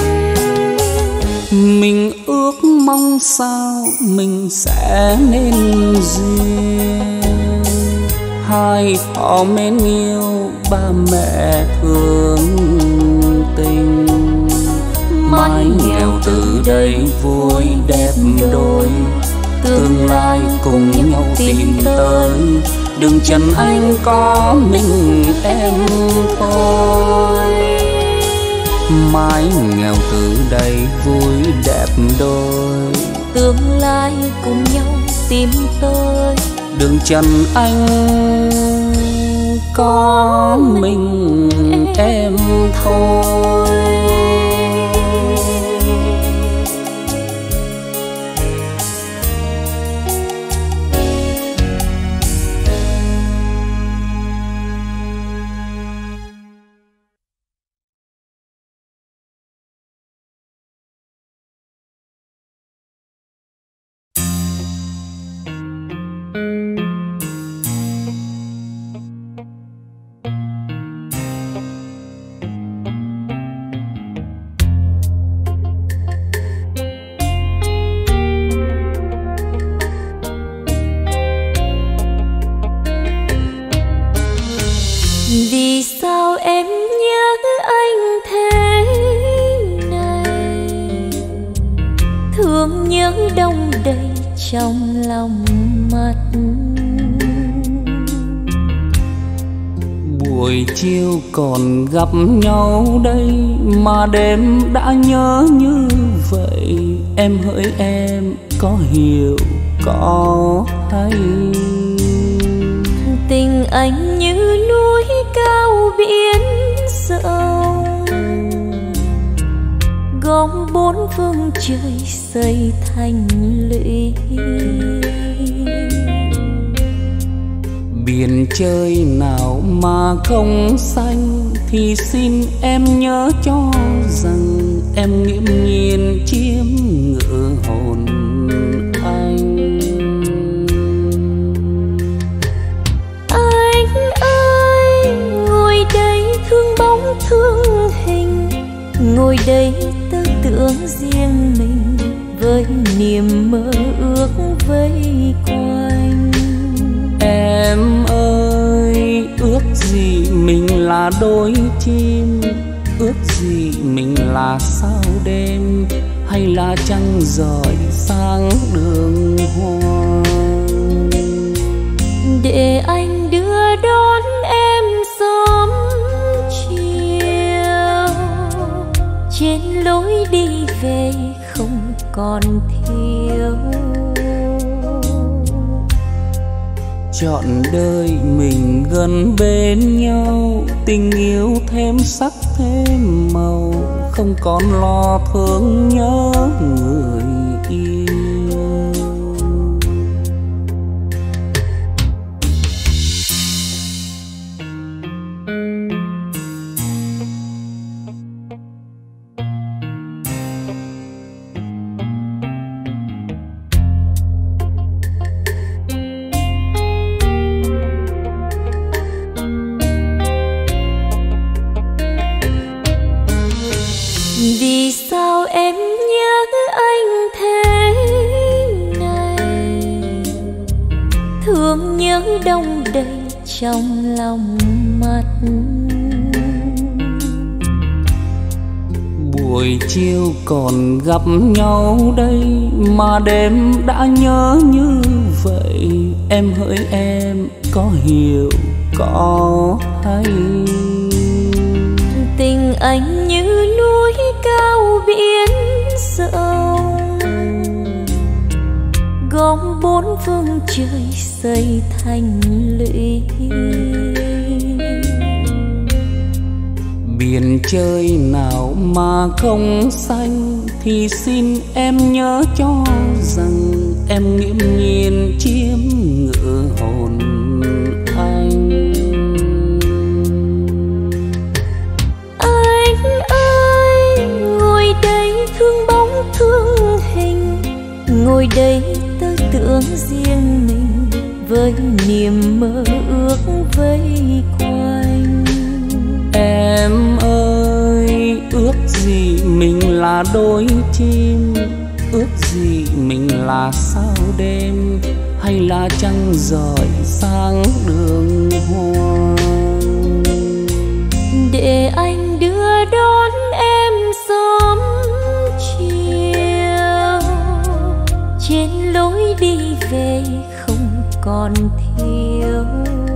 Mình ước mong sao mình sẽ nên duyên, hai họ mến yêu, ba mẹ thương tình. Mái nghèo từ đây vui đẹp đôi, tương lai cùng nhau tìm tới. Đừng trần anh có mình em thôi. Mái nghèo từ đây vui đẹp đôi, tương lai cùng nhau tìm tới. đừng trần anh có mình em thôi. Vì sao em nhớ anh thế này, thương nhớ đông đầy trong lòng mắt. Buổi chiều còn gặp nhau đây mà đêm đã nhớ như vậy. Em hỡi em có hiểu có hay, tình anh như núi cao biển sâu, gom bốn phương trời xây thành lũy. Biển chơi nào mà không xanh, thì xin em nhớ cho rằng em nghiễm nhiên chiếm ngự hồn anh. Anh ơi ngồi đây thương bóng thương hình, ngồi đây tư tưởng riêng mình với niềm mơ ước vây quanh. Em ơi ước gì mình là đôi chim, ước gì mình là sao đêm, hay là trăng rọi sáng đường hoa. Để anh đưa đón em sớm chiều, trên lối đi về không còn thiếu. Trọn đời mình gần bên nhau, tình yêu thêm sắc thêm màu, không còn lo thương nhớ người yêu. Vì sao em nhớ anh thế này, thương nhớ đông đầy trong lòng mắt. Buổi chiều còn gặp nhau đây mà đêm đã nhớ như vậy. Em hỡi em có hiểu có hay, tình anh như núi cao biển sâu, gom bốn phương trời xây thành lũy. Biển biển trời nào mà không xanh, thì xin em nhớ cho rằng em nghiễm nhiên chiếm ngự hồn anh. Anh ơi, ngồi đây thương bóng thương hình, ngồi đây tơ tưởng riêng mình với niềm mơ ước vây quanh. Em ơi, ước gì mình là đôi chim, ước gì mình là sao đêm, hay là trăng rọi sáng đường hoa. Để anh đưa đón em sớm chiều, trên lối đi về không còn thiếu.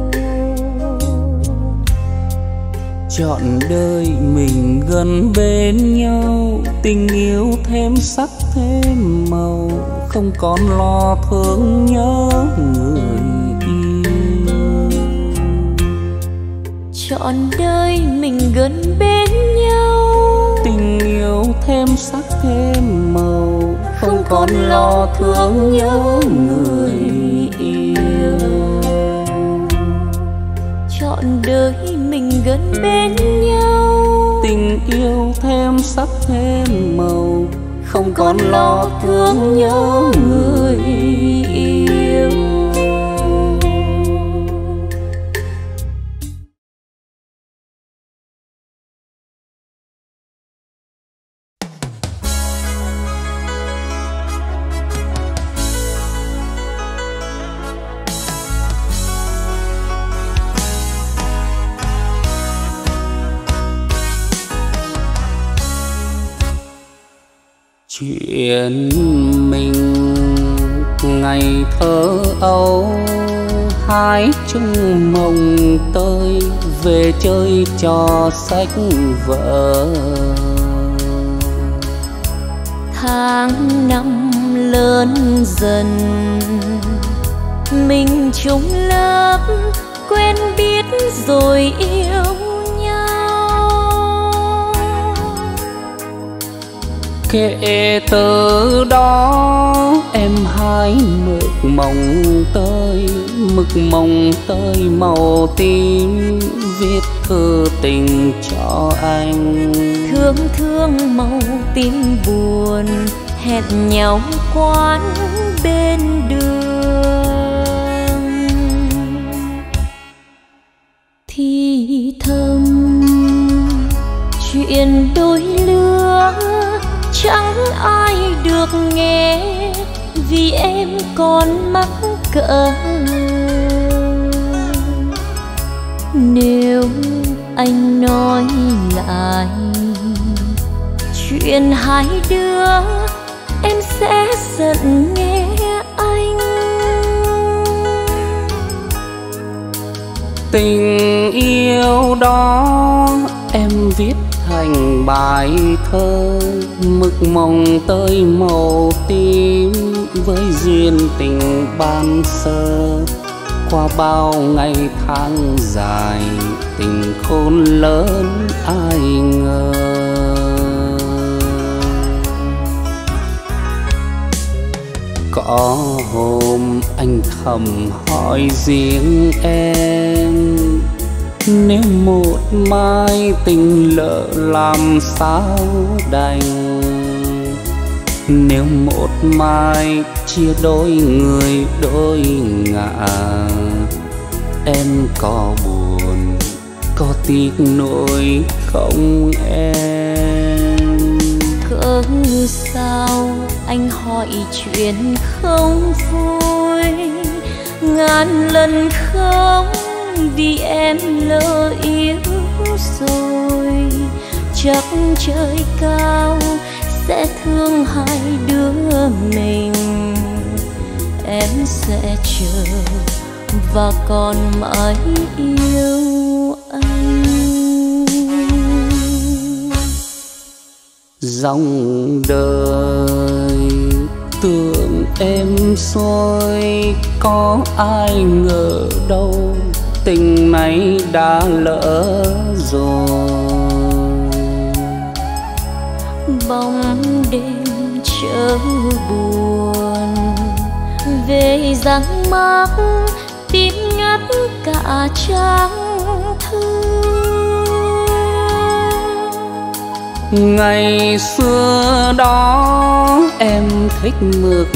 Trọn đời mình gần bên nhau, tình yêu thêm sắc thêm màu, không còn lo thương nhớ người yêu. Trọn đời mình gần bên nhau, tình yêu thêm sắc thêm màu, không còn lo thương nhớ người yêu. Trọn đời mình gần bên nhau, tình yêu thêm sắc thêm màu, không còn lo thương nhớ người yêu. Chuyện mình ngày thơ ấu, hái chung mồng tơi về chơi trò sách vở. Tháng năm lớn dần, mình chung lớp quen biết rồi yêu. Kể từ đó em hái mực mồng tơi màu tím, viết thư tình cho anh. Thương thương màu tím buồn, hẹn nhau quán bên đường. Thì thầm chuyện đôi lứa chẳng ai được nghe, vì em còn mắc cỡ. Nếu anh nói lại chuyện hai đứa, em sẽ giận nghe anh. Tình yêu đó em viết thành bài thơ, mực mồng tơi màu tím với duyên tình ban sơ. Qua bao ngày tháng dài, tình khôn lớn ai ngờ. Có hôm anh thầm hỏi riêng em, nếu một mai tình lỡ làm sao đành. Nếu một mai chia đôi người đôi ngả, em có buồn có tiếc nuối không em? Cớ sao anh hỏi chuyện không vui, ngàn lần không vì em lỡ yêu rồi. Chắc trời cao sẽ thương hai đứa mình, em sẽ chờ và còn mãi yêu anh. Dòng đời tưởng em xuôi, có ai ngờ đâu tình này đã lỡ rồi. bóng đêm chớ buồn về dáng mát tím ngắt cả trang thư. Ngày xưa đó em thích mực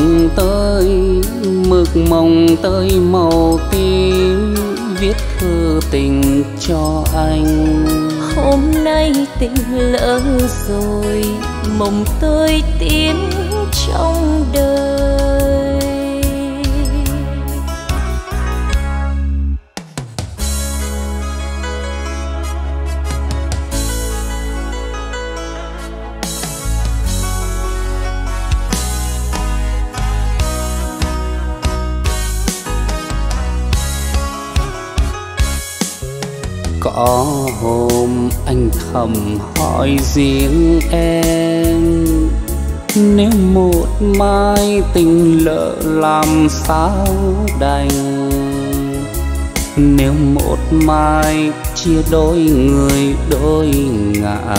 mộng tơi màu tím, viết thư tình cho anh. Hôm nay tình lỡ rồi, mộng tơi tím trong đời. Có hôm anh thầm hỏi riêng em, nếu một mai tình lỡ làm sao đành, nếu một mai chia đôi người đôi ngả,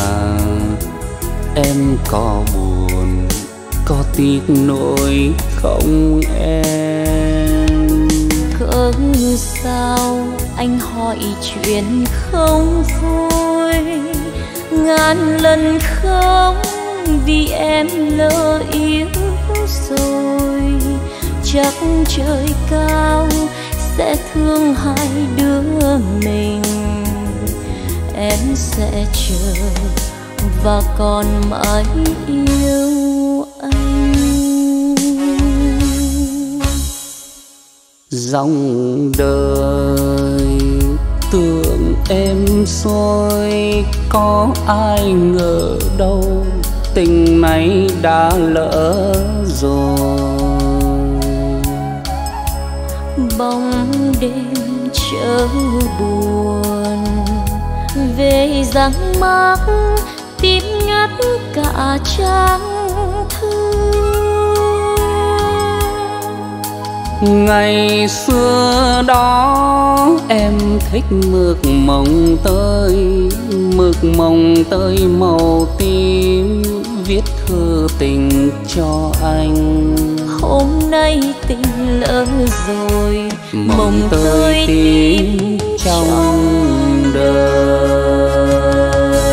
em có buồn có tiếc nuối không em? Cớ sao anh hỏi chuyện không vui, ngàn lần không vì em lỡ yêu rồi. Chắc trời cao sẽ thương hai đứa mình, em sẽ chờ và còn mãi yêu anh. Dòng đời tưởng em xuôi, có ai ngờ đâu tình này đã lỡ rồi. Bóng đêm chớ buồn về dáng mát tím ngắt cả trang thư. Ngày xưa đó em thích mực mộng tơi màu tím, viết thư tình cho anh. Hôm nay tình lỡ rồi, mộng tơi tím trong đời.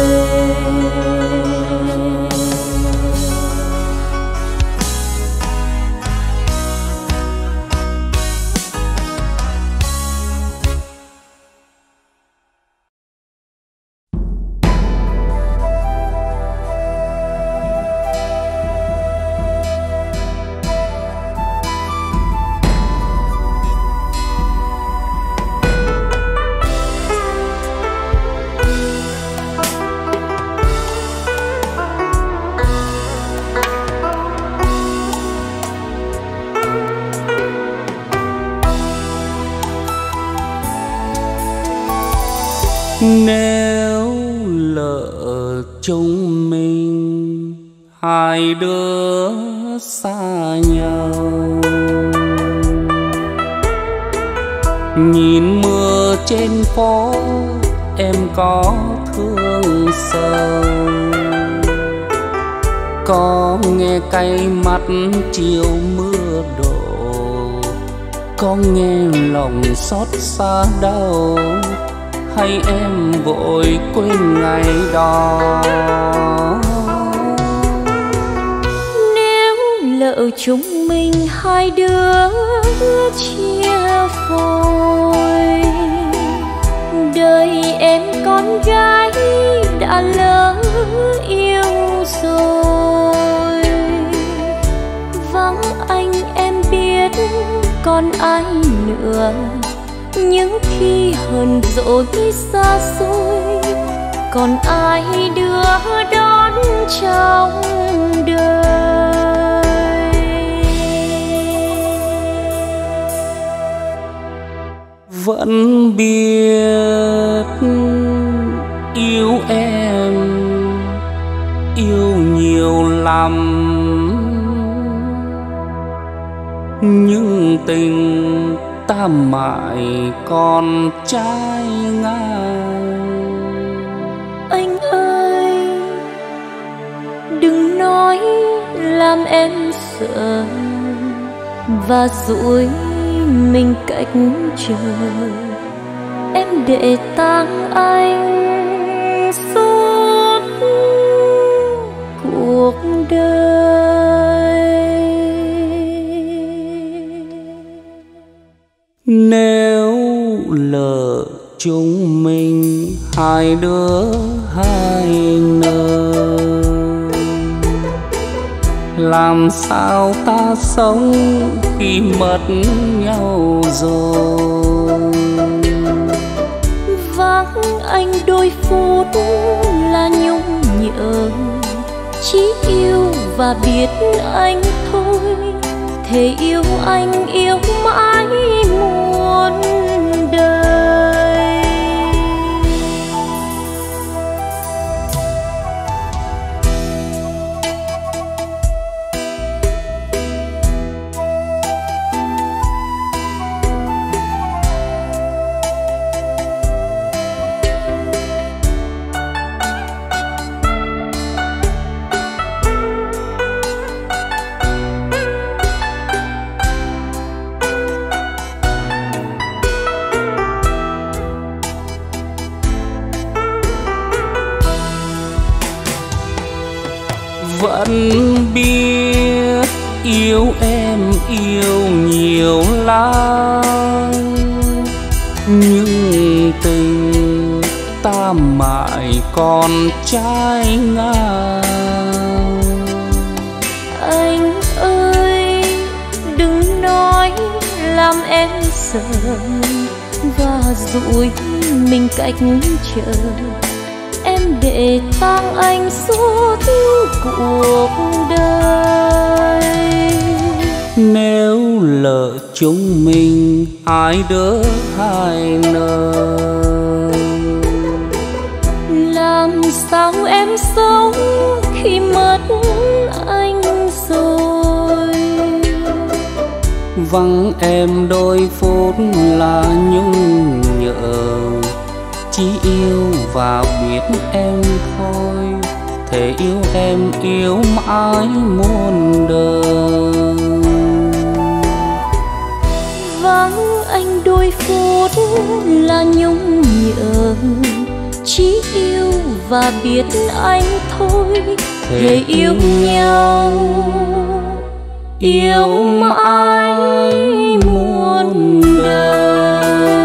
Nếu lỡ chúng mình hai đứa xa nhau, nhìn mưa trên phố em có thương sầu, có nghe cay mắt chiều mưa đổ, có nghe lòng xót xa đau, hay em vội quên ngày đó. Nếu lỡ chúng mình hai đứa chia phôi, đời em con gái đã lỡ yêu rồi. Vắng anh em biết còn ai nữa, những khi hờn dỗi xa xôi, còn ai đưa đón trong đời. Vẫn biết yêu em, yêu nhiều lắm, nhưng tình ta mãi còn trái ngang. Anh ơi, và duỗi mình cách trời. Em để tang anh suốt cuộc đời. Nếu lỡ chúng mình hai đứa hai nơi, làm sao ta sống khi mất nhau rồi. Vắng anh đôi phút là nhung nhớ, chỉ yêu và biết anh thôi. Thề yêu anh yêu mãi muôn đời. Vẫn biết yêu em yêu nhiều lắm, nhưng tình ta mãi còn trái ngang. Anh ơi đừng nói làm em sợ, và duỗi mình cách chờ. Em để tang anh suốt cuộc đời. Nếu lỡ chúng mình hai đứa hai nơi, làm sao em sống khi mất anh rồi. vắng em đôi phút là nhung nhớ, chỉ yêu và biết em thôi. Thề yêu em yêu mãi muôn đời. Vắng anh đôi phút là nhung nhớ, chỉ yêu và biết anh thôi. Thề yêu nhau yêu mãi muôn đời.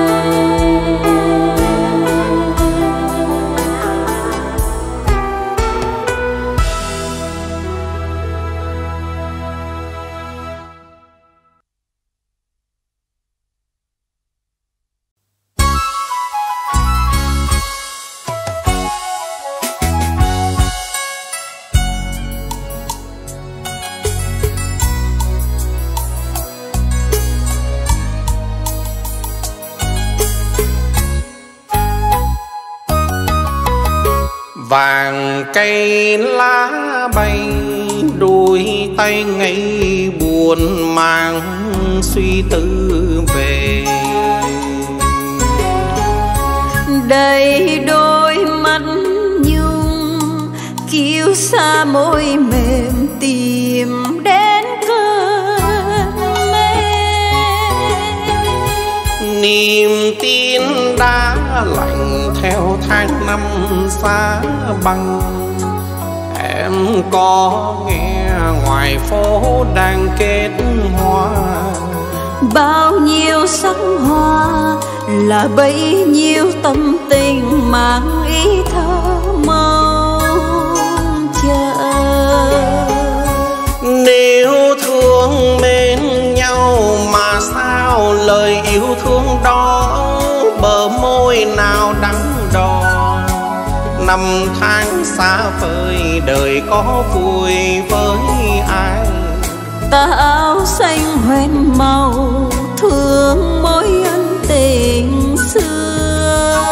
Vàng cây lá bay, đôi tay ngây buồn mang suy tư về. Đầy đôi mắt nhung kiêu xa môi mềm tìm đến cơn mê. Niềm tin đã lạnh theo tháng năm xa băng. Em có nghe ngoài phố đang kết hoa, bao nhiêu sắc hoa là bấy nhiêu tâm tình mang ý thơ mong chờ. Nếu thương mến nhau mà sao lời yêu thương đó bờ môi nào đắng đo. Năm tháng xa vời đời có vui với ai. Tà áo xanh hoen màu thương mối ân tình xưa.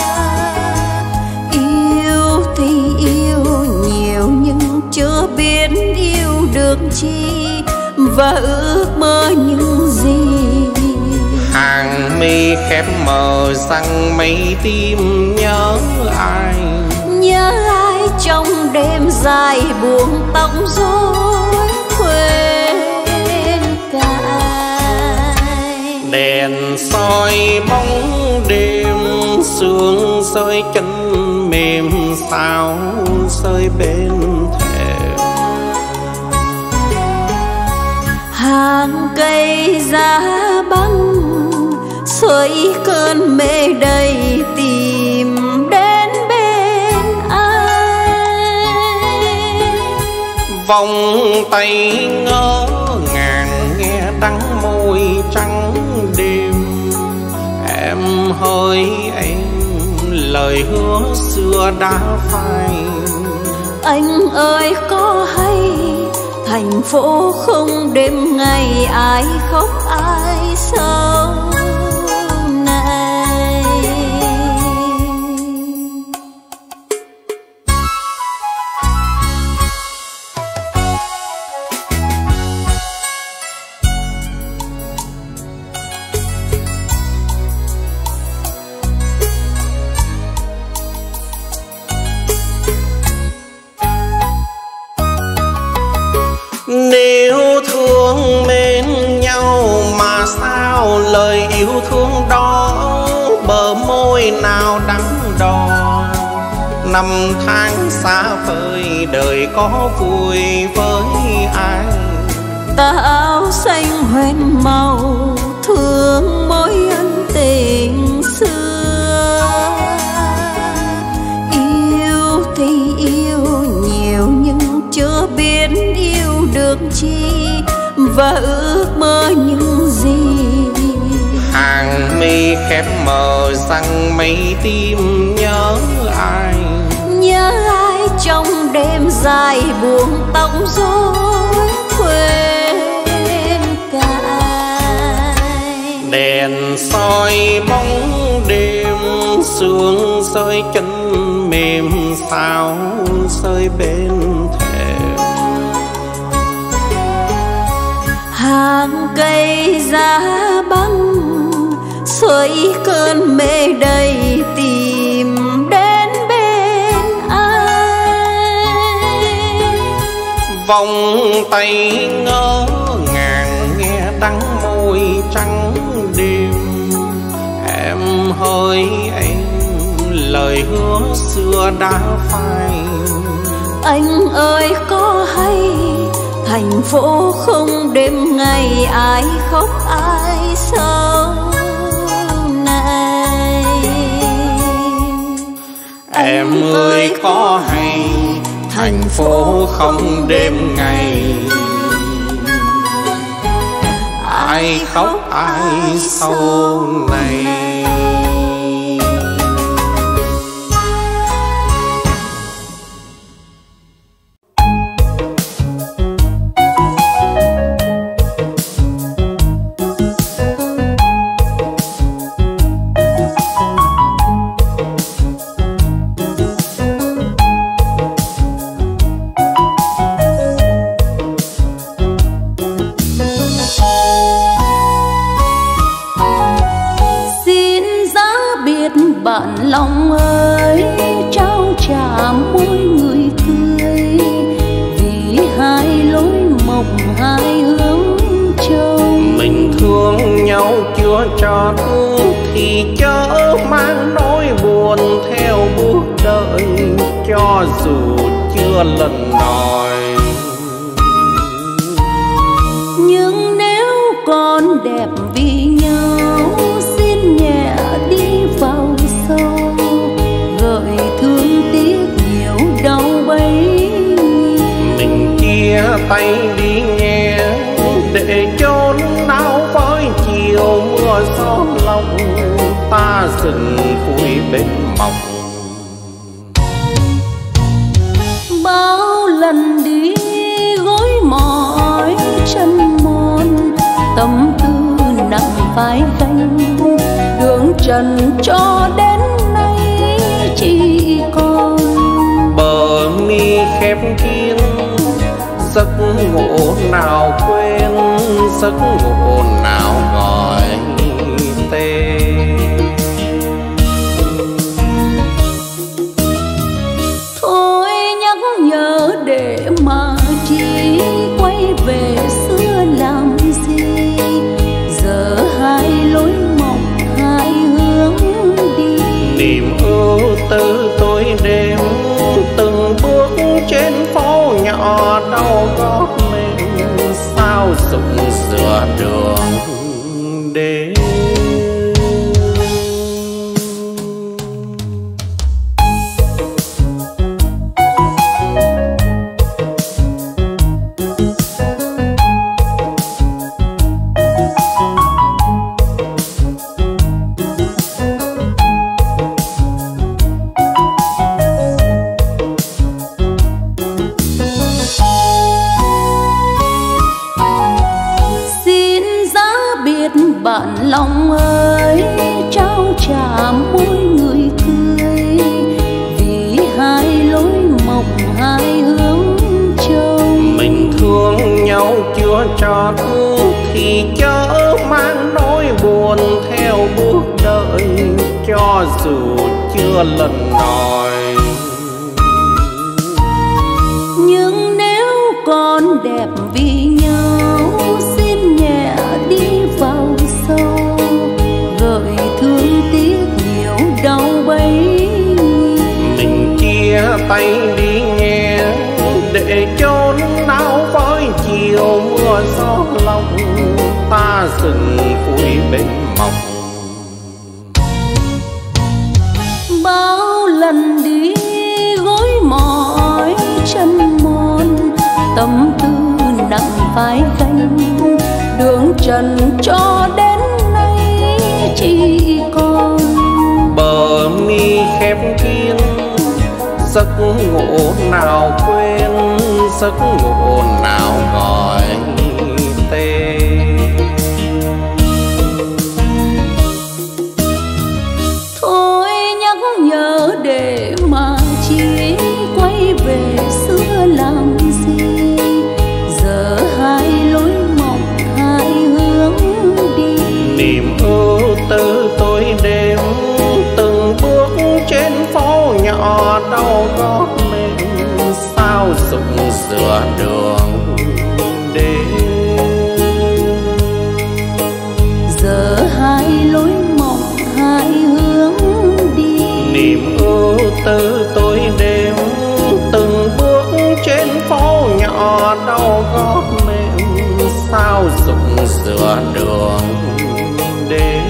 Yêu thì yêu nhiều nhưng chưa biết yêu được chi, và ước mơ những gì. Hàng mi khép mờ răng mây tim nhớ ai. Nhớ ai trong đêm dài buông tóc rối quên cả. soi bóng đêm, sương rơi chân mềm sao rơi bên thềm. Hàng cây giá băng xuôi cơn mê đầy tìm đến bên ai. Vòng tay ngỡ ngàng nghe đắng môi trắng đêm. Em hỡi anh lời hứa xưa đã phai. Anh ơi có hay thành phố không đêm ngày ai khóc ai sâu này. Nếu thương mến nhau mà sao lời yêu thương đó bờ môi nào đắng đo. Năm tháng xa vời đời có vui với ai. Ta áo xanh hoen màu thương mối ân tình xưa. Yêu thì yêu nhiều nhưng chưa biết yêu được chi và ước mơ những gì. Hàng mi khép mờ răng mây tim nhớ ai. Nhớ ai trong đêm dài buông tóc rối quên cả ai. Đèn soi bóng đêm, sương rơi chân mềm sao rơi bên thềm. Hàng cây giá băng xuôi cơn mê đầy tìm đến bên ai. Vòng tay ngỡ ngàng nghe đắng môi trắng đêm. Em hỡi anh lời hứa xưa đã phai. Anh ơi có hay thành phố không đêm ngày ai khóc ai sâu này. Em ơi có hay thành phố không đêm ngày ai khóc ai sâu này. Bạn lòng ơi trao trả mỗi người cười, vì hai lối mộng hai hướng trông. Mình thương nhau chưa chót thì chớ mang nỗi buồn theo bước đợi, cho dù chưa lần nòi. Nhưng nếu còn đẹp vì nhau xin nhẹ đi vào sâu, gợi thương tiếc nhiều đau bấy. Mình chia tay đi nghe để chốn nào với chiều mưa gió lòng, ta dừng vui bên mộng. Bao lần đi gối mỏi chân mòn, tâm tư nặng vai gánh, đường trần cho đến nay chỉ còn bờ mi khép kín. Giấc ngủ nào quên, giấc ngủ nào gọi tên. Thôi nhắc nhở để mà chi, quay về xưa làm gì, giờ hai lối mộng từ tối đêm, từng bước trên phố nhỏ đau gót mình sao rụng giữa đường đêm. Bạn lòng ơi, trao trả mỗi người cười, vì hai lối mộng hai hướng trông. Mình thương nhau chưa chót thì chớ mang nỗi buồn theo bước đợi, cho dù chưa lần nói. Nhưng nếu còn đẹp vì nhau, xin nhẹ đi vào sâu, gợi thương tiếc nhiều đau bấy. Mình chia tay đi nghe, để chốn nào với chiều mưa gió lòng, ta dừng vui bên mộng. Bao lần đi gối mỏi chân mòn, tâm tư nặng vai gánh, đường trần cho đến nay chỉ còn bờ mi khép kín. Giấc ngủ nào quên, giấc ngủ nào gọi tên. Thôi nhắc nhớ để mà chi, quay về xưa làm gì. Giờ hai lối mộng hai hướng đi, Niềm ưu tư tối đêm, từng bước trên phố nhỏ đau gót mình sao rụng giữa đường đêm. giờ hai lối mộng hai hướng đi. Niềm ưu tư tối đêm, từng bước trên phố nhỏ đau gót mình sao rụng giữa đường đêm.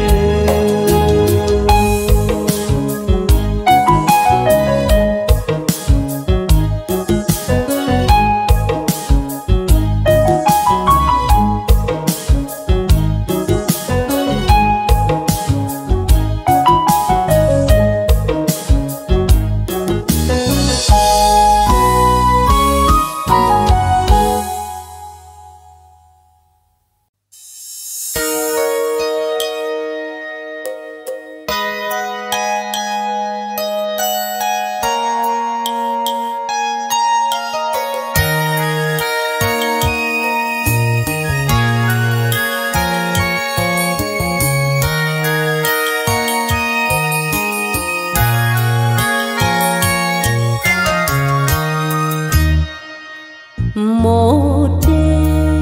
Một đêm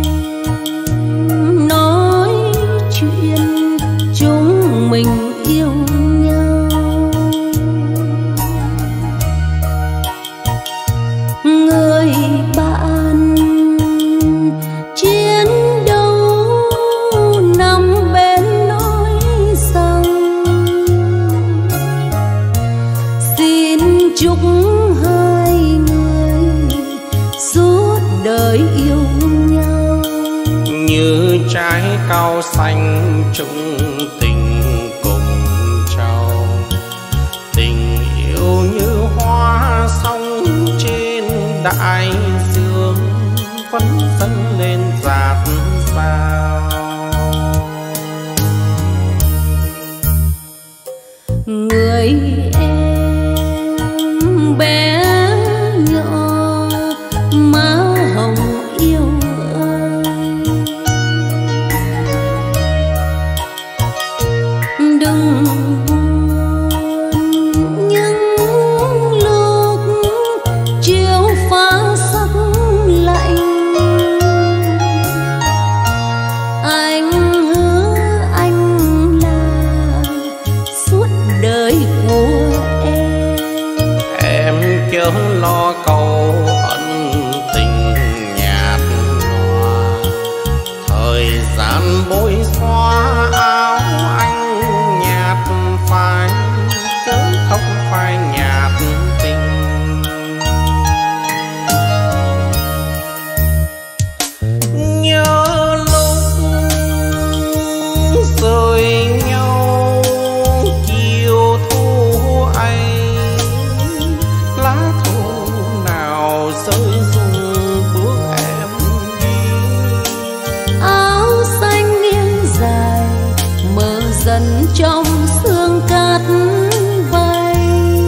nói chuyện chúng mình yêu nhau, người bạn chiến đấu nằm bên nói rằng xin chúc hai người suốt đời yêu nhau. Như trái cao xanh chung tình cùng trao, tình yêu như hoa sóng trên đại dương vẫn dâng lên dạt dào. Người em bé nhỏ má hồng yêu ơi, đừng buồn những lúc chiều phá sắc lạnh. Anh hứa anh là suốt đời của em. chớ lo cầu ân tình nhạt nhòa. Thời gian bôi xóa áo anh nhạt phai, chớ không phải nhạt tình. Nhớ lúc rời nhau chiều thu ấy, lá thu nào rơi rụng bước em đi. Áo xanh nghiêng dài mờ dần trong sương cát bay.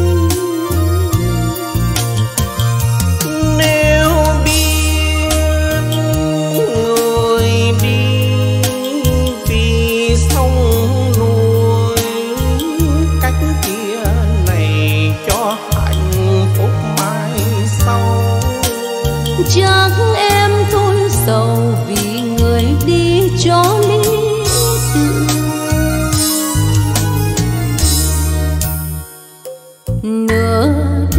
Nếu biết người đi vì sông nuôi, cách kia này cho hạnh phúc mai sau. Chắc em thôi sầu vì người đi cho lý tưởng. Nửa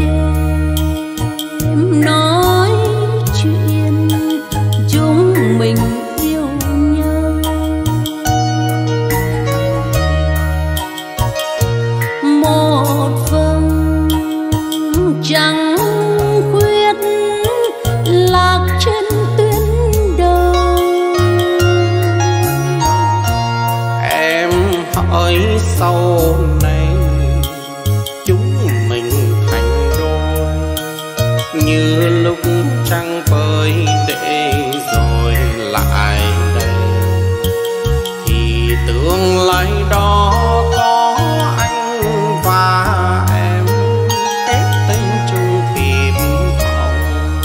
đêm nói chuyện chúng mình yêu nhau, một vầng trăng khuyết lạc trên tuyến đầu. Em hỏi sau này chúng mình thành đôi, như lúc trăng bơi để rồi lại đây, thì tương lai đó có anh và em kết tên chung thiệp hồng.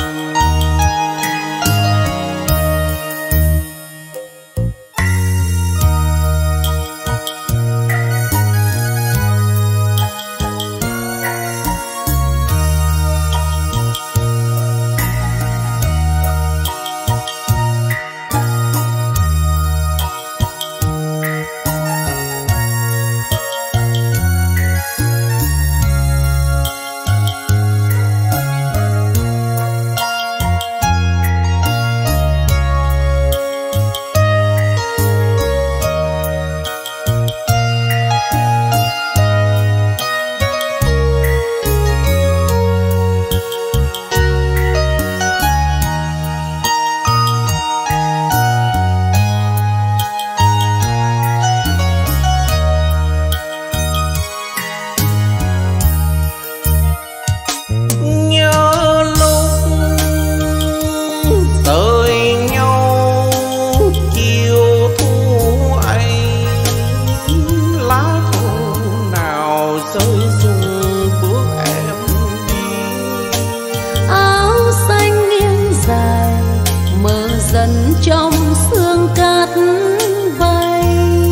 trong sương cát bay.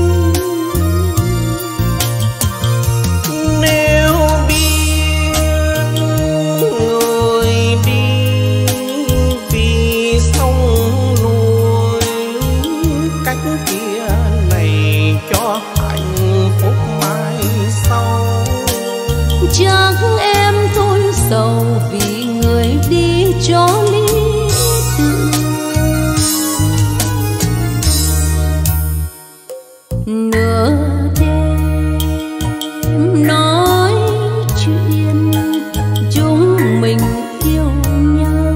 Nếu biết người đi vì sông nuôi, cách kia này cho hạnh phúc mai sau. Chắc em thôi sầu vì người đi cho lý tưởng. Nửa đêm nói chuyện chúng mình yêu nhau,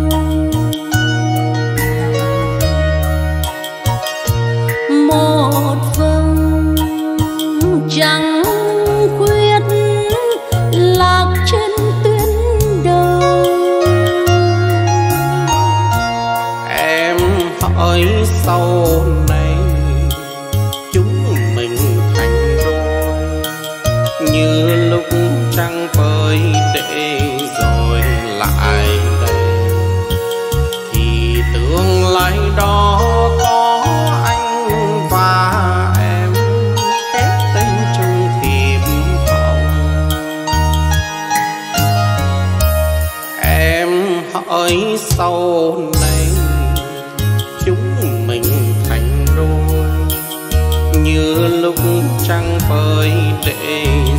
một vầng trăng khuyết lạc trên tuyến đầu. Em hỏi sau này chúng mình thành đôi, như lúc trăng bơi để rồi lại đây, thì tương lai đó có anh và em kết tên chung thiệp hồng. Em hỏi sau này chúng mình thành đôi, như lúc trăng bơi để